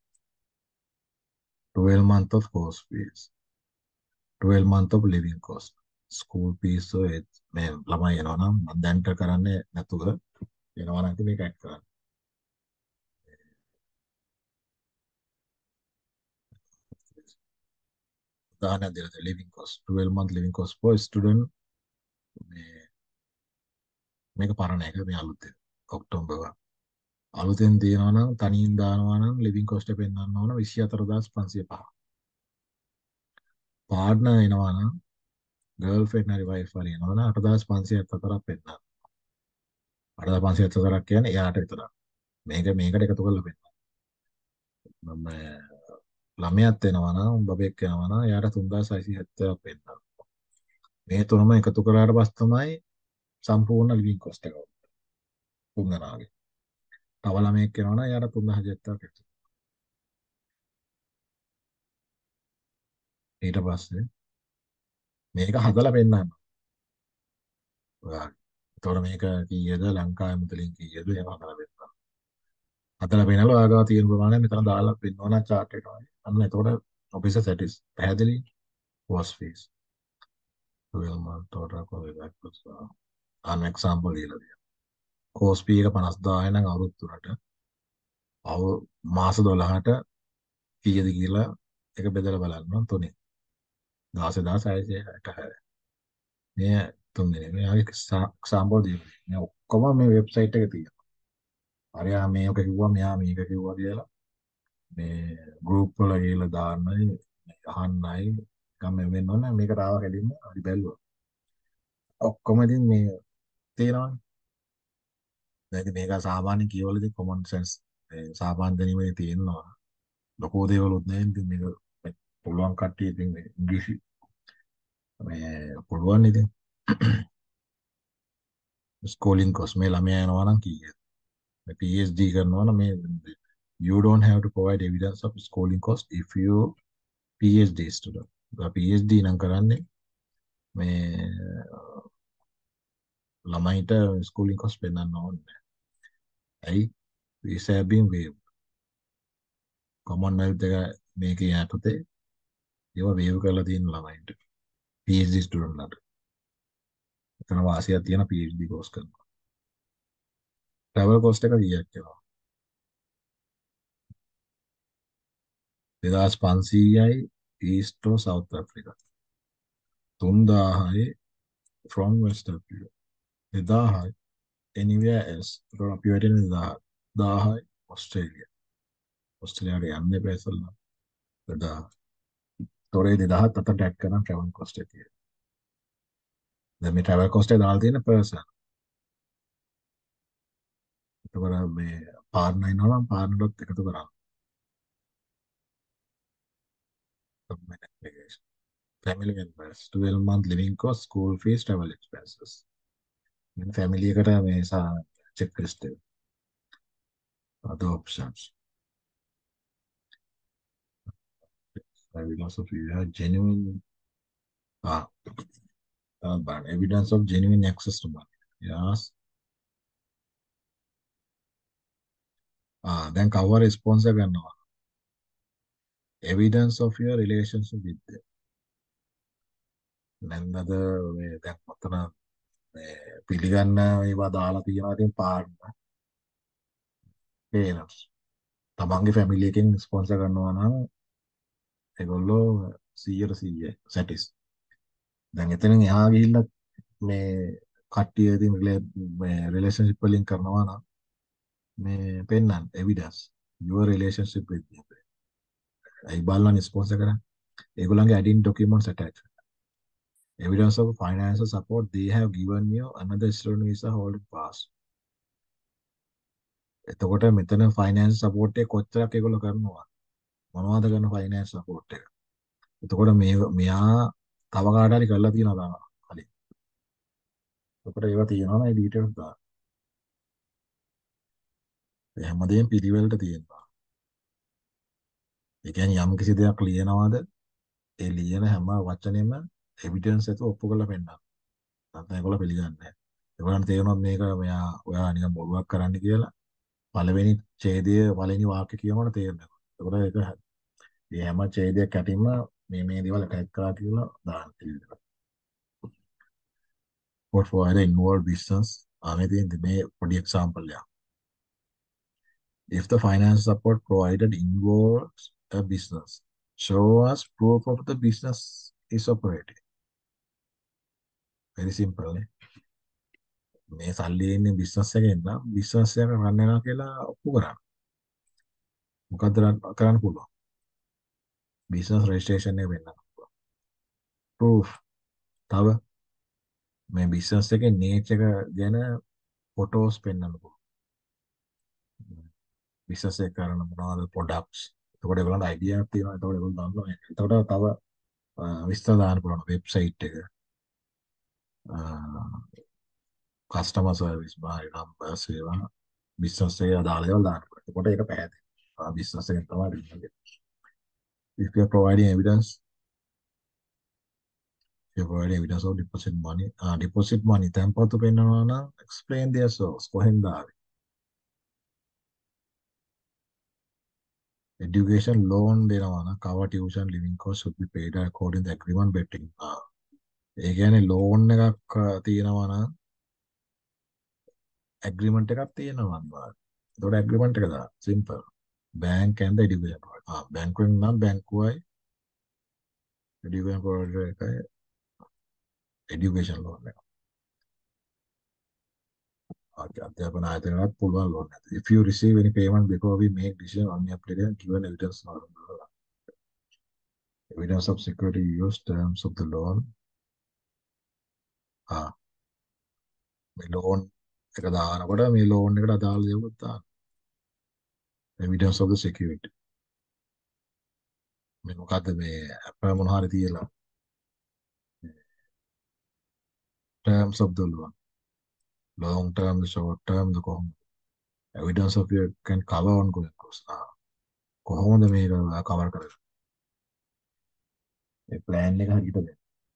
12 month of course fees 12 month of living cost school fees so මේ ළමයි එනවා නම් මම දැන්ට කරන්නේ නැතුව එනවා නම් මේක ඇඩ් කරන්න. උදාහරණයක් දෙන්න living cost 12 month living cost for student මේ මේක පරණ එක මේ අලුත් එක ඔක්තෝබර් අලුතෙන් තියනවා නම් තනියෙන් දානවා නම් living cost එක පෙන්වන්න ඕන 24505. පාර්ට්නර් එනවා නම් ගර්ල්ෆ්‍රෙන්ඩ් හරි වයිෆ් හරි එනවා නම් 8574ක් පෙන්නන්න. 8574ක් කියන්නේ එයාට විතරක්. මේකට එකතු කරලා පෙන්නන්න. මම ළමයාත් එනවා නම් බබෙක් එනවා නම් එයාට 3670ක් පෙන්නන්න. මේ තුනම එකතු කරාට පස්සේ තමයි සම්පූර්ණ ලිවිං කොස්ට් එක තුන් දෙනාගේ. තව ළමයෙක් එනවනම් එයාට 3000ක් ඇති. ඊට පස්සේ මේක හදලා පෙන්නන්න ඔයාලට. එතකොට මේක කීයද ලංකාවේ මුදලින් කීයද එහෙම හදලා පෙන්නන්න. හදලා පෙන්නලා ඔයාගාව තියෙන ප්‍රමාණය මෙතන දාලා පෙන්නවනම් chart එකට වගේ. අන්න එතකොට ඔෆිසර් සැටිස් පැහැදිලි course fees 12 month total course back අන්න එක්සැම්පල් දීලා තියෙනවා. course fee එක 50000 නම් අවුරුදු 3ට මාස 12ට කීයද කියලා එක බෙදලා බලන්න තුනේ 10666 මේ තුන්වෙනි මේ එක්සැම්පල් දීලා මේ ඔක්කොම මේ වෙබ්සයිට් එකේ තියෙනවා. හරියා මේක කිව්වා මෙයා මේක කිව්වා කියලා මේ ගෲප් වල ගිහලා දාන්නයි අහන්නයි ගම වෙන්න ඕන මේකට ආව කැඩින්න හරි බැලුවා. ඔක්කොම ඉතින් මේ තියෙනවානේ. දැන් ඉතින් මේක සාමාන්‍ය කියවල ඉතින් common sense සාමාන්‍ය දැනීමේ තියෙනවා. ලොකු දේවලුත් නෑ ඉතින් මේක පුළුවන් කට්ටිය ඉතින් මේ ඉංග්‍රීසි මේ පුළුවන් ඉතින් ස්කෝලින් කොස් මේ ළමයා යනවා නම් කීයද? මේ PhD කරනවා නම් මේ you don't have to provide evidence of schooling cost if you PhD student. PhD නම් කරන්නේ මේ ළමයිට ස්කූලින් කොස් පෙන්වන්න ඕනේ. ඇයි? visa have been waived. Commonwealth එක මේකේ යටතේ ඒවා වේව් කරලා තියෙන ළමයින්ට PhD ස්ටුඩන්ට් ලාට. එතන වාසියක් තියෙන PhD කෝස් කරනවා. travel cost එක කීයක් කියලා? 2500යි East to South Africa. 3000යි from West Africa. 2000යි anywhere else. ඒතකොට අපි වැඩින 1000යි ඔස්ට්‍රේලියා. ඔස්ට්‍රේලියාවට යන්න එපා ඉස්සෙල්ලා. 2000. තොරේ 2000ත් අතට ටැග් කරන travel cost එක තියෙනවා. දැන් මේ travel cost එක දාලා තියෙන person. එතකොට මේ පාර්ට්නර් ඉන්නවා නම් පාර්ට්නර්වත් එකතු කරන්න. Family members 12 month living cost school fees travel expenses. මේ family එකට මේ check list එක. other options. Evidence of genuine ah but evidence of genuine access to money. Yes. then cover sponsor කරනවා. Evidence of your relationship with them. නැන්දද මේ දැන් ඔතන මේ පිළිගන්න ඒවා දාලා තියෙනවා ඉතින් පාර්ට්නර් පේරන්ට්ස් තමන්ගේ ෆැමිලි එකෙන් ස්පොන්සර් කරනවා නම් ඒගොල්ලෝ 100% සැටිස්. දැන් එතනින් එහා ගිහිල්ලා මේ කට්ටිය ඉතින් මේ රිලේෂන්ෂිප් වලින් කරනවා නම් මේ පෙන්නන්න evidence your relationship with them. ඒ බලන්න ස්පොන්සර් කරන්නේ ඒගොල්ලන්ගේ අඩින් documents attached. Evidence of financial support they have given you another student visa holding pass. එතකොට මෙතන ෆයිනෑන්ස් සපෝට් එක කොච්චරක් ඒගොල්ලෝ කරනවා මොනවද කරන ෆයිනෑන්ස් සපෝට් එක. එතකොට මෙයා තව කාට හරි කරලා තියනවා කලින්. එතකොට ඒවා තියෙනවා නේ ඩීටේල්ස් දාන්න. ඒ හැමදේම පිළිවෙලට තියෙනවා. ඒ කියන්නේ යම් කිසි දෙයක් ලියනවාද ඒ ලියන හැම වචනේම එවිඩන්ස් එක ඔප්පු කරලා පෙන්නනවා. නැත්නම් ඒගොල්ලෝ පිළිගන්නේ නැහැ. ඒගොල්ලන්ට තේරෙනවා මේක ඔයා නිකන් බොරුවක් කරන්න කියලා. පළවෙනි ඡේදයේ පළවෙනි වාක්‍ය කියනකොට තේරෙනවා. ඒකට ඒක මේ හැම ඡේදයක් යටින්ම මේ දේවල් ටැග් කරලා කියලා දාන්න තියෙනවා. What for the involved business? ආමේදී මේ පොඩි එක්සැම්පල් එකක්. If the finance support provided involves a business, show us proof of the business is operating. Very simple. මේ සල්ලි එන්නේ බිස්නස් එකෙන් නම් බිස්නස් එක රන් වෙනවා කියලා ඔප්පු කරන්න. මොකද්ද කරන්න පුළුවන්? බිස්නස් රෙජිස්ට්‍රේෂන් එක වෙන්න පුළුවන්. ප්‍රූෆ්. තව මේ බිස්නස් එකේ නේචර් එක ගැන ෆොටෝස් පෙන්වන්න පුළුවන්. බිස්නස් එක කරන මොනවද ප්‍රොඩක්ට්ස්. එතකොට ඒගොල්ලන්ට අයිඩියා එකක් තියෙනවා. එතකොට ඒගොල්ලෝ දන්නවා. එතකොට තව විස්තර දාන්න පුළුවන් වෙබ්සයිට් එක. කස්ටමර් සර්විස් බාරි නම්බර් සේවා බිස්නස් එකේ අදාළ ඒවා දාන්න පුළුවන්. එතකොට ඒක පැහැදිලි. බිස්නස් එකෙන් තමයි දෙන්නේ. If you are providing evidence, if you are providing evidence of deposit money තැන්පතු පෙන්නනවා නම් explain their source කොහෙන්ද ආවේ. Education loan දෙනවා නම් cover tuition living cost should be paid according to the agreement between. ඒ කියන්නේ loan එකක් තියෙනවා නම් agreement එකක් තියෙනවා අනිවාර්යයෙන්. ඒතකොට agreement එක දාන්න. simple. Bank and the education provider. බැංකුවෙන් නම් බැංකුවයි education provider එකයි education loan එක. අධ්‍යාපන ආයතනයක් පුළුවන් loan එක. If you receive any payment before we make decision on your application, given evidence evidence of security use terms of the loan. මේ loan එක දානකොට මේ loan එකට අදාළ දේවල් දාන්න. Evidence of the security. මේ මොකද්ද මේ අපේ මොන හරි තියලා terms of the loan. Long term, the short term, the කොහොමද evidence of you can cover ongoing costs. කොහොමද මේක cover කරන්නේ? මේ plan එක හරියට දෙන්න.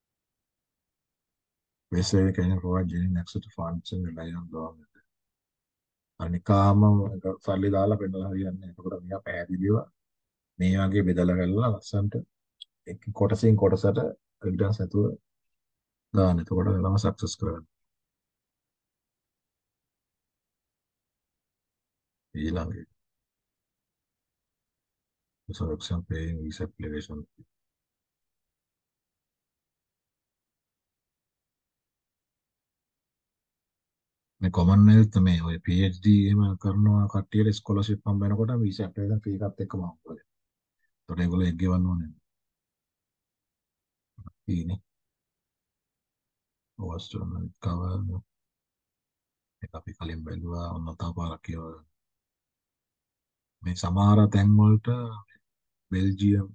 Basically, can you provide genuine access to funds and rely on government? අනිකාම සල්ලි දාලා පෙන්නලා හරියන්නේ. එතකොට මෙයා පැහැදිලිව මේ වගේ බෙදලා කරලා ලස්සන්ට එක කොටසින් කොටසට evidence නැතුව දාන්න. එතකොට ළම success කරගන්න. ඊළඟට selection paying visa application. මේ common health මේ ඔය PhD එහෙම කරනවා කට්ටියට ස්කෝලර්ෂිප් හම්බ වෙනකොට visa application fee එකත් එක්කම හම්බ වෙනවා. ඒතකොට ඒගොල්ලෝ එක් ගෙවන්න ඕනේ. ඊනේ. ඔස්ට්‍රේලියානු cover එක අපි කලින් බැලුවා ඔන්න තව පාරක් කියවලා. මේ සමහර තැන් වලට බෙල්ජියම්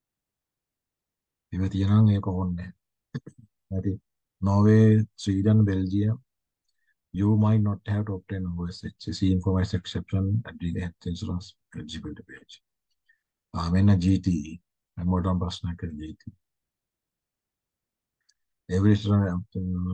ඉව තියෙනවා ඒක ඕනේ. නැති Norway, Sweden, Belgium you might not have to obtain OSHC information exception at the health insurance eligibility page. මෙන්න GT හැමෝටම ප්‍රශ්නයක් GT. Every student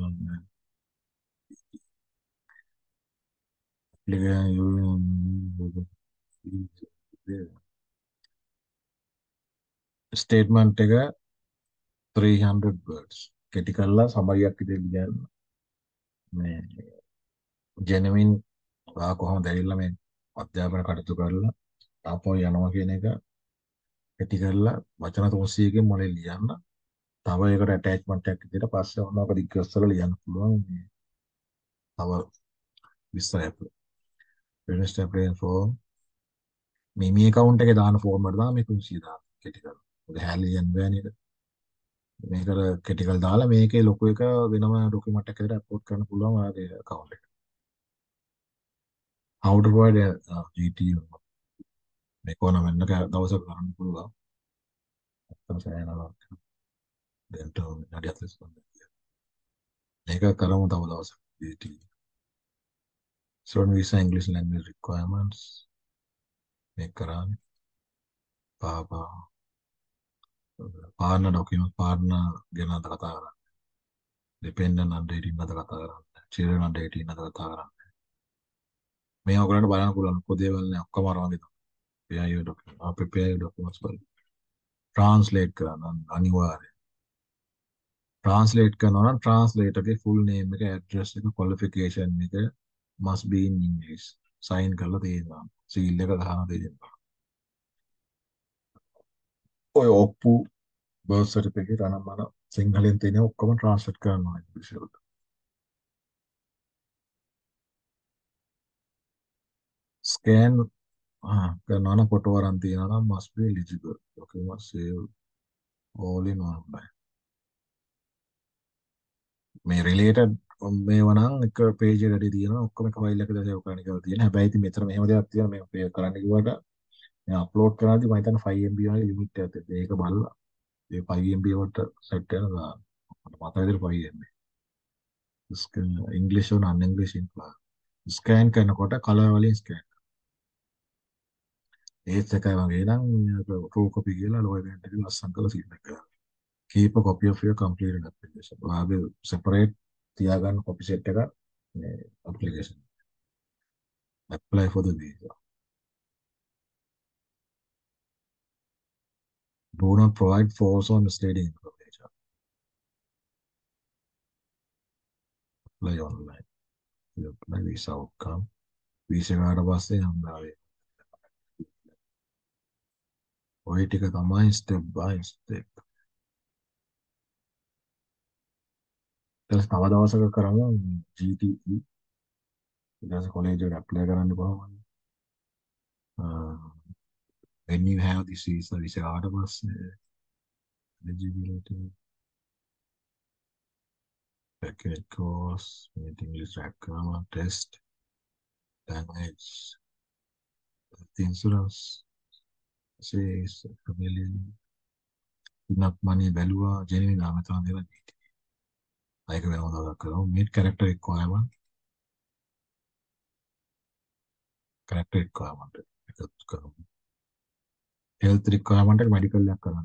ස්ටේට්මන්ට් එක 300 words කෙටි කරලා සමරියක් විදිහට ලියන්න. මේ ජෙනවින් ඔයා කොහොමද ඇවිල්ලා මේ අධ්‍යාපන කටයුතු කරලා තාපෝ යනවා කියන එක කෙටි කරලා වචන 300කින් මොලේ ලියන්න. තව ඒකට ඇටැච්මන්ට් එකක් විදිහට පස්සේ ඔන්නක රික්වෙස්ට් වල ලියන්න පුළුවන්. තව විස්තරයක්. register application form මේ account එකේ දාන ෆෝම් එකට දාන මේ 300 දාන්න කෙටි කරලා. මොකද හැලියන් බෑ නේද? මේකට කෙටි කරලා දාලා මේකේ ලොකු එක වෙනම ડોකියුමන්ට් එකකට අප්ලෝඩ් කරන්න පුළුවන් ඔයාගේ account එකට. how to provide GT මේක ඕන වෙන්න දවසක් කරන්න පුළුවන්. අත්තම සෑහෙනවා. දැන් නඩියත් ලෙස්පොන්ද. මේක කරමු තව දවසක් GT. Student visa English language requirements මේක කරන්නේ. පාර්න ડોකියුමන්ට් පාර්න ගැන අද කතා කරන්නේ. dependent under 18 අද කතා කරන්නේ. children under 18 අද කතා කරන්නේ. මේ ඔයගොල්ලන්ට බලන්න පුළුවන් පොදේවල් නේ ඔක්කොම අරන් වගේ තමයි. prepare document prepare documents වල translate කරන්න අනිවාර්යයෙන්. translate කරනවා නම් translator ගේ full name එක address එක qualification එක must be in English. sign කරලා තියෙනවා. seal එක ගහන දෙන්න. ඔය ඔප්පු birth certificate අනම්මන සිංහලෙන් තියෙන ඔක්කොම translate කරනවා ඉංග්‍රීසි වලට. scan කරනවා නම් ෆොටෝ අරන් තියනවා නම් must be eligible. document save all in one. මේ related මේවා නම් එක page එකට තියෙනවා ඔක්කොම එක file එකකට save කරන්න කියලා තියෙනවා. හැබැයි ඉතින් මෙතන මෙහෙම දෙයක් තියෙනවා මේ pay කරන්න කිව්වට මේ upload කරනදී මම හිතන්නේ 5 MB වගේ limit එකක් තියෙනවා. ඒක බලලා මේ 5 MB වලට set වෙනවා. මට මතක විදිහට 5 MB. ඉංග්ලිෂ් වුණ අන් ඉංග්ලිෂ් ස්කෑන් කරනකොට කලර් වලින් ස්කෑන් ඒත් එකයි වගේ නම් රෝ කොපි කියලා ලෝයමෙන්ට් එක ලස්සන කරලා සීන් එක කරනවා. keep a copy of your completed application. ඔයාගේ separate තියාගන්න copy set එක මේ application. Apply for the visa. Do not provide false or misleading information. Apply online. You apply visa outcome. Visa කාට පස්සේ හම්බාවේ. ඔය ටික තමයි step by step. ඊට තව දවසක කරමු GTE. ඊට පස්සේ කොලෙජ් එකට apply කරන්න කොහොමද? When you have this visa කාට පස්සේ eligibility package course meeting English grammar test language insurance says family not money බැලුවා genuine නාම තමයි දෙන්නේ. ඒක වෙනම දවසක් කරමු. meet character requirement එකතු කරමු. health requirement එක medical එකක් කරන්න.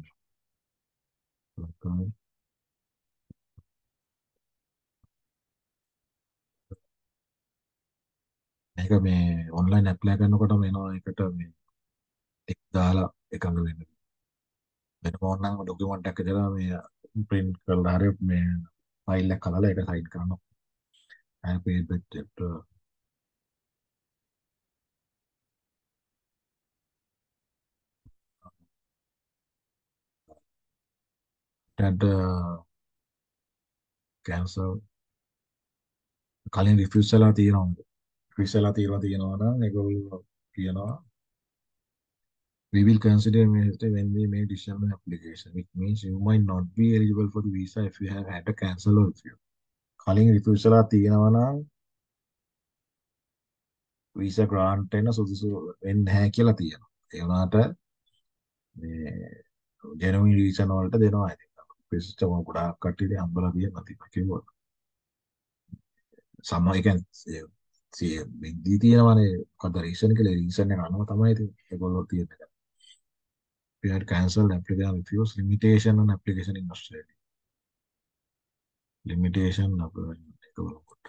මේක මේ online apply කරනකොටම එනවා එකට මේ ටික දාලා එකඟ වෙන්න. වෙන ඕනනම් document එකක් දාලා මේ print කරලා හරි මේ file එකක් හදලා ඒක sign කරනවා. I paid the chapter that cancel කලින් refuse වෙලා තියෙනවා. refuse වෙලා තියෙනවා නම් ඒගොල්ලෝ කියනවා we will consider when we make decision on application. It means you might not be eligible for the visa if you have had a cancel or refuse. කලින් refuse වෙලා තියෙනවා නම් visa grant වෙන සුදුසු වෙන්නේ නැහැ කියලා තියෙනවා. ඒ වුණාට මේ genuine reason වලට දෙනවා ඉතින්. ප්‍රතිස්තම ගොඩාක් කට්ටියට හම්බලා තියෙනවා කිව්වා. සම ඒ කියන්නේ දී තියෙනවානේ මොකද රීසන් කියලා රීසන් එක අනුව තමයි ඉතින් ඒගොල්ලෝ තියෙන්නේ. We had cancelled application refuse limitation on application in Australia. Limitation ඒගොල්ලෝ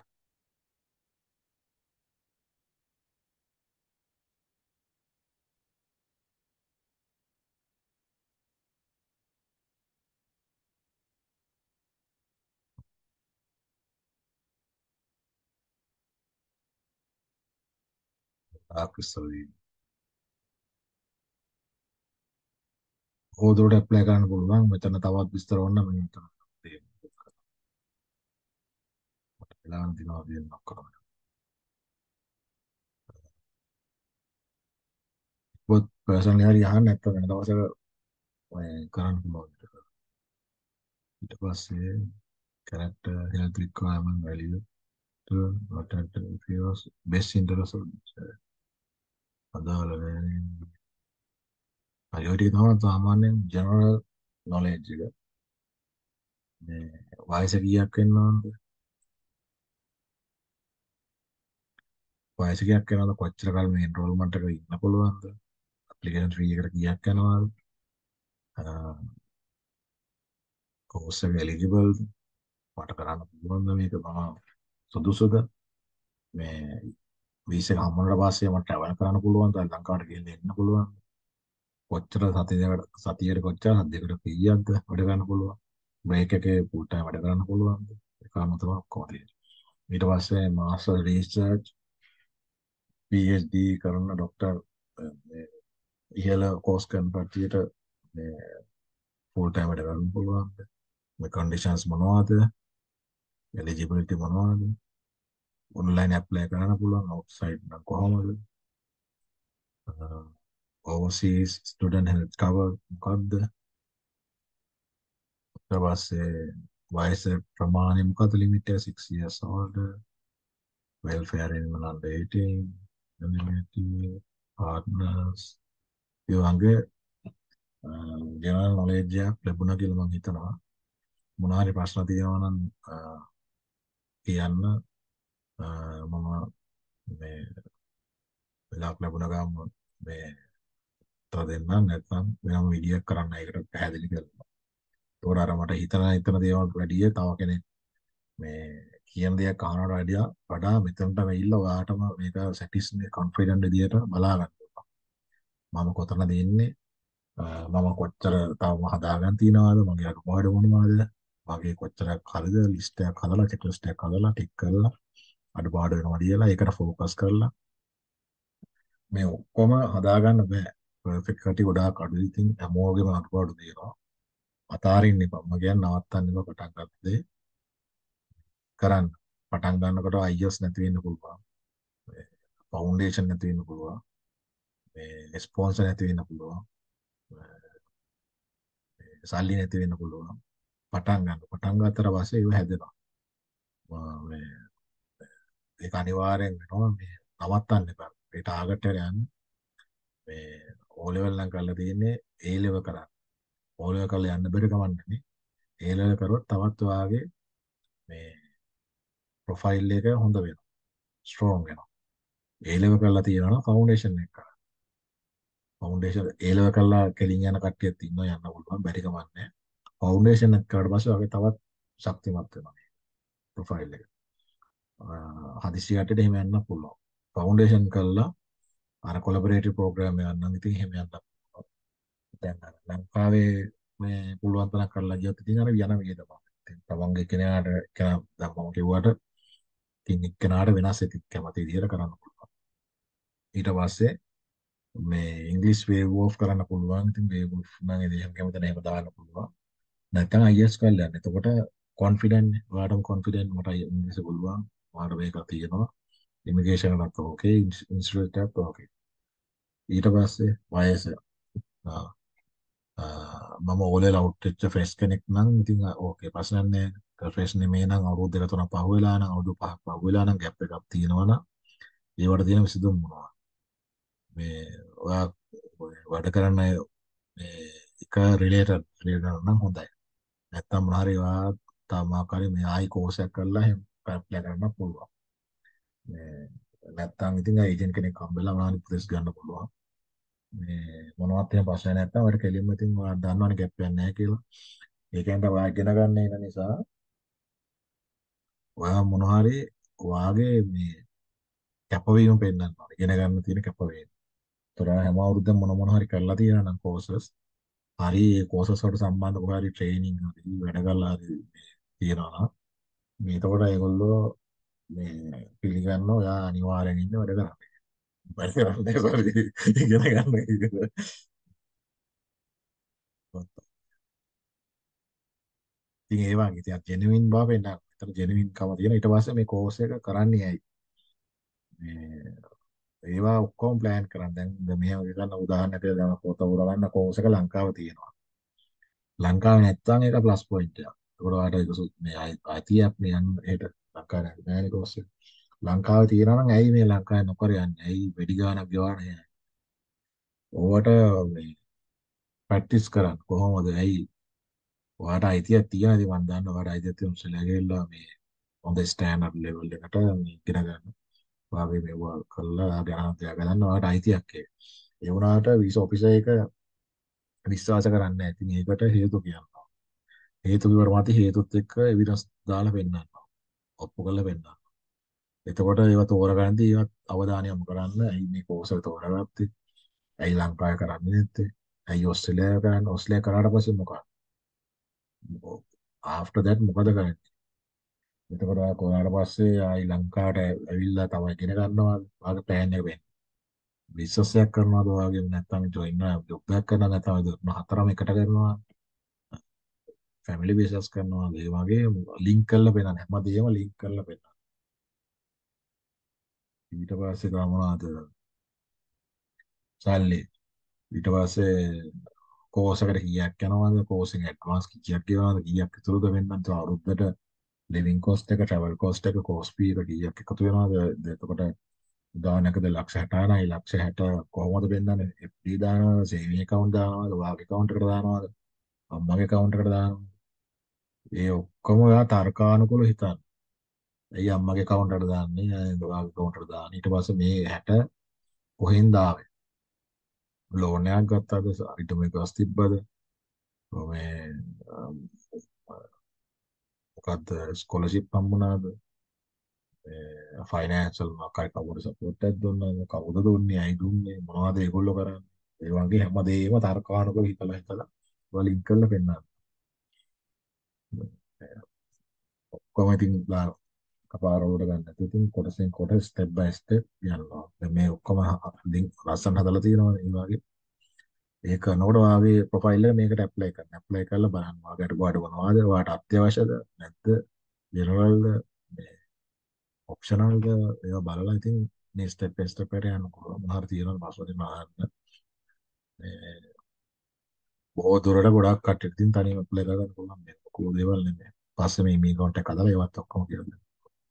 ආකෘෂ්ඨයි. ඕදුරට ඇප්ලයි කරන්න පුළුවන්. මෙතන තවත් විස්තර ඕන නම් මෙතන තියෙනවා. මට වෙලාවක් දිනවා දෙන්න ඔක්කොම. පොත් පර්සනලි හරි අහන්න නැත්නම් වෙන දවසක ඔය කරන්න පුළුවන්. ඊට පස්සේ character health requirement value to what at feels best interest of අදාළ වෙන්නේ. අයෝටි තමයි සාමාන්‍යයෙන් general knowledge එක. මේ වයස කීයක් වෙන්න ඕනද? වයස කීයක් වෙනවද? කොච්චර කාල මේ enrollment එකක ඉන්න පුළුවන්ද? application fee එකට කීයක් යනවද? course එක eligible මට කරන්න පුළුවන්ද මේක මම සුදුසුද? මේ වීසා එක හම්බුනට පස්සේ මට travel කරන්න පුළුවන්ද? ලංකාවට ගිහින් එන්න පුළුවන්ද? කොච්චර සතියකට කොච්චර සද්දයකට කීයක්ද වැඩ ගන්න පුළුවන්? බ්‍රේක් එකේ full time වැඩ කරන්න පුළුවන්ද? ඒක අනුව ඔක්කොම තියෙනවා. ඊට පස්සේ master research PhD කරන ડોක්ටර් ඉහළ කෝස් කරන කට්ටියට මේ full time වැඩ කරන්න පුළුවන්ද? මේ conditions මොනවද? eligibility මොනවද? online apply කරන්න පුළුවන් outside නම් කොහොමද? overseas student health cover මොකක්ද? ඊට පස්සේ වයස ප්‍රමාණය මොකක්ද? limit එක 6 years old. welfare in under 18 community partners ඒ වගේ general knowledge එකක් ලැබුණා කියලා මම හිතනවා. මොනවා හරි ප්‍රශ්න තියෙනවා නම් කියන්න මම මේ වෙලාවක් ලැබුණ ගාම මේ උත්තර දෙන්නම් නැත්නම් වෙනම විඩියක් කරන්න ඒකට පැහැදිලි කරනවා. ඒකට අර මට හිතන දේවල් වැඩිය තව කෙනෙක් මේ කියන දෙයක් අහනවට වඩා මෙතනට වෙයිලා ඔයාටම මේක සැටිස්ෆයි කොන්ෆිඩන්ට් විදියට බලා ගන්න පුළුවන්. මම කොතනද ඉන්නේ මම කොච්චර තවම හදාගන්න තියනවාද මගේ අඩුපාඩු මොනවද මගේ කොච්චරක් හරිද ලිස්ට් එකක් හදලා චෙක් ලිස්ට් එකක් හදලා ටික් කරලා අඩුපාඩු වෙනවා කියලා ඒකට ෆෝකස් කරලා මේ ඔක්කොම හදාගන්න බෑ පර්ෆෙක්ට් කටි ගොඩාක් අඩුයි ඉතින් හැමෝගෙම අඩුපාඩු තියෙනවා අතාරින්න එපා මම කියන්නේ නවත්තන්න එපා පටන් ගත්තේ කරන්න පටන් ගන්නකොට IELTS නැති වෙන්න පුළුවන් ෆවුන්ඩේෂන් නැති වෙන්න පුළුවන් මේ ස්පොන්සර් නැති වෙන්න පුළුවන් සල්ලි නැති වෙන්න පුළුවන් පටන් ගත්තට පස්සේ ඒව හැදෙනවා මේ ඒක අනිවාර්යෙන් වෙනවා මේ නවත්තන්න එපා ඒ ටාගට් එකට යන්න මේ O level නම් කරලා තියෙන්නේ A level කරන්න O level කරලා යන්න බැරි කමන්නේ A level කරොත් තවත් ඔයාගේ මේ ප්‍රොෆයිල් එක හොඳ වෙනවා ස්ට්‍රෝං වෙනවා A level කරලා තියෙනවා නම් ෆවුන්ඩේෂන් එක කරන්න ෆවුන්ඩේෂන් A level කරලා කෙලින් යන කට්ටියත් ඉන්නවා යන්න පුළුවන් බැරි කමන්නේ ෆවුන්ඩේෂන් එක කරලා පස්සේ ඔයාගේ තවත් ශක්තිමත් වෙනවා මේ ප්‍රොෆයිල් එක හදිසි යටට එහෙම යන්න පුළුවන් ෆවුන්ඩේෂන් කරලා අර කොලැබොරේටිව් ප්‍රෝග්‍රෑම් එකක් නම් ඉතින් එහෙම යන්න පුළුවන් දැන් අර ලංකාවේ මේ පුළුවන් තරම් කරලා ගියොත් ඉතින් අර යන විදිහ තමයි ඉතින් තමන්ගේ කෙනාට දැන් මම කිව්වට ඉතින් එක්කෙනාට වෙනස් ඉතින් කැමති විදිහට කරන්න පුළුවන් ඊට පස්සේ මේ ඉංග්‍රීසි වේව් ඔෆ් කරන්න පුළුවන් ඉතින් වේව් ඔෆ් නම් ඉතින් එහෙම කැමති නැහැ දාන්න පුළුවන් නැත්නම් IELTS කරලා යන්න එතකොට කොන්ෆිඩන්ට් ඔයාටම කොන්ෆිඩන්ට් මට ඉංග්‍රීසි පුළුවන් ඔයාට මේක තියෙනවා ඉමිග්‍රේෂන් එකත් ඕකේ ඉන්ස්ටිටියුට් එකත් ඕකේ ඊට පස්සේ වයස මම ඕලෙවල් අවුට් වෙච්ච ෆ්‍රෙෂ් කෙනෙක් නම් ඉතින් ඕකේ ප්‍රශ්නයක් නැහැ ෆ්‍රෙෂ් නෙමෙයි නම් අවුරුදු දෙක තුනක් පහ වෙලා නම් අවුරුදු පහක් පහ වෙලා නම් ગેප් එකක් තියෙනවා නම් ඒවට තියෙන විසඳුම් මොනවා මේ ඔයා වැඩ කරන්න මේ එක රිලේටඩ් නම් හොඳයි නැත්තම් මොනවා හරි ඔයා තාමාකාරී මේ ආයි කෝස් එකක් කරලා එහෙම ඇප්ලයි කරන්න පුළුවන් මේ නැත්තම් ඉතින් ඒජන්ට් කෙනෙක් හම්බෙලා මොනවා හරි ප්‍රොසෙස් ගන්න පුළුවන් මේ මොනවත් එහෙම ප්‍රශ්න නැත්තම් ඔයාලට කෙලින්ම ඉතින් ඔයා දන්නවනේ ગેප් එකක් නැහැ කියලා ඒකෙන්ද ඔයා ඉගෙන ගන්න ඉන්න නිසා ඔයා මොනවා හරි ඔයාගේ මේ කැපවීම පෙන්වන්න ඕනේ ඉගෙන ගන්න තියෙන කැපවීම. ඒතර හැම අවුරුද්දම මොන හරි කරලා තියෙනවා නම් කෝසස් හරි ඒ කෝසස් වලට සම්බන්ධ මොකක් හරි ට්‍රේනින් හරි වැඩ කරලා හරි තියෙනවා නම් මේ එතකොට ඒගොල්ලෝ මේ පිළිගන්න ඔයා අනිවාර්යෙන් ඉන්න වැඩ කරන්න. වැඩ කරන්නේ සෝරි ඉගෙන ගන්න ඉගෙන. ඉතින් ඒ වගේ ඉතින් ජෙනුයින් බව වෙන්න. ඒතර ජෙනුයින් කම තියෙන ඊට පස්සේ මේ කෝස් එක කරන්නේ ඇයි? මේ ඒවා ඔක්කොම ප්ලෑන් කරන්න. දැන් මෙහෙම ගන්න උදාහරණයක් දැන් පොත උරගන්න කෝස් එක ලංකාවේ තියෙනවා. ලංකාවේ නැත්තම් ඒක ප්ලස් පොයින්ට් එකක්. ඒකට ඔයාලට ඒක මේ අයිතියක් මේ යන්න හෙට ලංකාවේ නැහැ කෝස් එක. ලංකාවේ තියෙනවා නම් ඇයි මේ ලංකාවේ නොකර යන්නේ? ඇයි වෙඩි ගානක් ගෙවන්නේ? ඕවට මේ ප්‍රැක්ටිස් කරන්න කොහොමද? ඇයි ඔයාට අයිතියක් තියෙනවා. ඉතින් මම දන්නවා ඔයාට අයිතියක් තියෙන උසලා ගිහලා මේ හොඳ ස්ටෑන්ඩඩ් ලෙවල් එකට මේ ඉගෙන ගන්න. ඔයාගේ මේවා කළා ගණන් තියාගන්න ඔයාට අයිතියක් ඒක. ඒ වුණාට වීසා ඔෆිසර් එක විශ්වාස කරන්නේ නැහැ. ඉතින් ඒකට හේතු කියනවා. හේතු කිව්වට මත හේතුත් එක්ක එවිඩන්ස් දාලා පෙන්නනවා. ඔප්පු කරලා පෙන්නනවා. එතකොට ඒව තෝරගන්නදී ඒවත් අවධානය යොමු කරන්න. ඇයි මේ කෝස් එක තෝරගත්තේ? ඇයි ලංකාවේ කරන්නේ නැත්තේ? ඇයි ඕස්ට්‍රේලියාවේ කරන්නේ? ඕස්ට්‍රේලියාව කරාට පස්සේ මොකක්ද? ආෆ්ටර් දැට් මොකද කරන්නේ? එතකොට ඔයා කොහාට පස්සේ ආයි ලංකාවට ඇවිල්ලා තමයි ඉගෙන ගන්නවා. ඔයාගේ ප්ලෑන් එක වෙන්නේ. බිස්නස් එකක් කරනවාද ඔයාගේ නැත්නම් ජොයින් ජොබ් එකක් කරනවාද නැත්නම් හතරම එකට කරනවා. ෆැමිලි බිස්නස් කරනවා ඒ වගේ ලින්ක් කරලා පෙන්නන හැමදේම ලින්ක් කරලා පෙන්නන ඊට පස්සේ ගමනාද සල්ලි ඊට පස්සේ කෝස් එකට කීයක් යනවද කෝස් එක ඇඩ්වාන්ස් කීයක් ගෙවනවද කීයක් ඉතුරුද වෙනනම් තව අවුරුද්දට ලිවිං කොස්ට් එක ට්‍රැවල් කොස්ට් එක කෝස් ෆී එක කීයක් එකතු වෙනවද එතකොට උදාහරණයකද ලක්ෂ 60 නයි ලක්ෂ 60 කොහොමද වෙන්නන්නේ FD දානවද සේවිං account දානවද ඔයාගේ account එකට දානවද අම්මගේ account එකට දානවද ඒ ඔක්කොම ඔයා තර්කානුකූලව හිතන්න ඇයි අම්මගේ account එකට දාන්නේ? ඔයාගේ account එකට දාන්නේ. ඊට පස්සේ මේ 60 කොහෙන්ද ආවේ? ලෝන් එකක් ගත්තාද? ඊට මේ ගස් තිබ්බද? මේ මොකද්ද ස්කෝලර්ෂිප් හම්බුණාද? ෆයිනෑන්ෂල් මොකක්හරි කවුරු සපෝට් එකක් දුන්නාද? කවුද දුන්නේ? ඇයි දුන්නේ? මොනවද ඒගොල්ලෝ කරන්නේ? ඒ වගේ හැමදේම තර්කානුකූලව හිතලා හිතලා ඒවා ලින්ක් කරලා පෙන්නනවා. ඔක්කොම ඉතින් කපාරවලට ගන්න නැතුව ඉතින් කොටසෙන් කොට ස්ටෙප් බයි ස්ටෙප් යනවා. දැන් මේ ඔක්කොම ලින්ක් ලස්සන හදලා තියෙනවා ඒ වගේ. ඒක කරනකොට ඔයාගේ ප්‍රොෆයිල් එක මේකට ඇප්ලයි කරන්න. ඇප්ලයි කරලා බලන්න. ඔයාලට ගොඩ මොනවද? ඔයාලට අත්‍යවශ්‍යද? නැද්ද? ජෙනරල්ද? මේ ඔප්ෂනල්ද? ඒවා බලලා ඉතින් මේ ස්ටෙප් බයි ස්ටෙප් එකට යනකොට මොනවාරි තියෙනවද පාස්වර්ඩ් එක මේ බොහෝ දුරට ගොඩක් කට්ටියට ඉතින් තනියම ඇප්ලයි කරගන්න පුළුවන් මේ ලොකු දේවල් නෙමෙයි. පස්සේ මේ මේ account එක හදලා ඒවත් ඔක්කොම කියලා දෙන්න.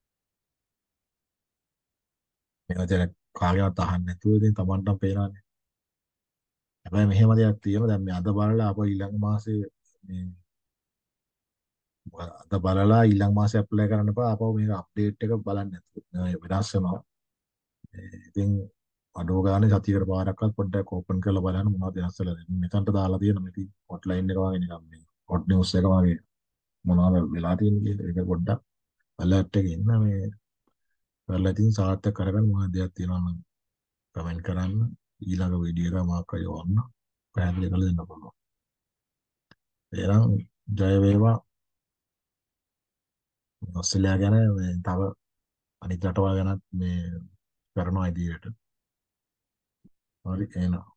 මේවා දැන් කාගෙවත් අහන්න නැතුව ඉතින් Tamanටම පේනවානේ. හැබැයි මෙහෙම දෙයක් තියෙනවා දැන් මේ අද බලලා අපෝ ඊළඟ මාසේ මේ අද බලලා ඊළඟ මාසේ ඇප්ලයි කරන්න එපා. අපෝ මේක අප්ඩේට් එක බලන්න නැතුව. වෙනස් වෙනවා. ඉතින් අඩුව ගානේ සතියකට පාරක්වත් පොඩ්ඩක් ඕපන් කරලා බලන්න මොනවද වෙනස් වෙලා තියෙන්නේ. මෙතනට දාලා තියෙන මේ හොට්ලයින් එක වගේ නිකන් මේ හොට් නිවුස් එක වගේ මොනවද වෙලා තියෙන්නේ කියලා ඒක පොඩ්ඩක් අලර්ට් එකේ ඉන්න මේ කරලා ඉතින් සාර්ථක කරගන්න මොනවද දෙයක් තියෙනවා නම් කමෙන්ට් කරන්න ඊළඟ වීඩියෝ එක මාක් කරලා යවන්න පැහැදිලි කරලා දෙන්න පුළුවන්. එහෙනම් ජය වේවා ඔස්ට්‍රේලියාව ගැන මේ තව අනිත් රටවල් ගැනත් මේ කරනවා ඉදිරියට. හරි එහෙනම්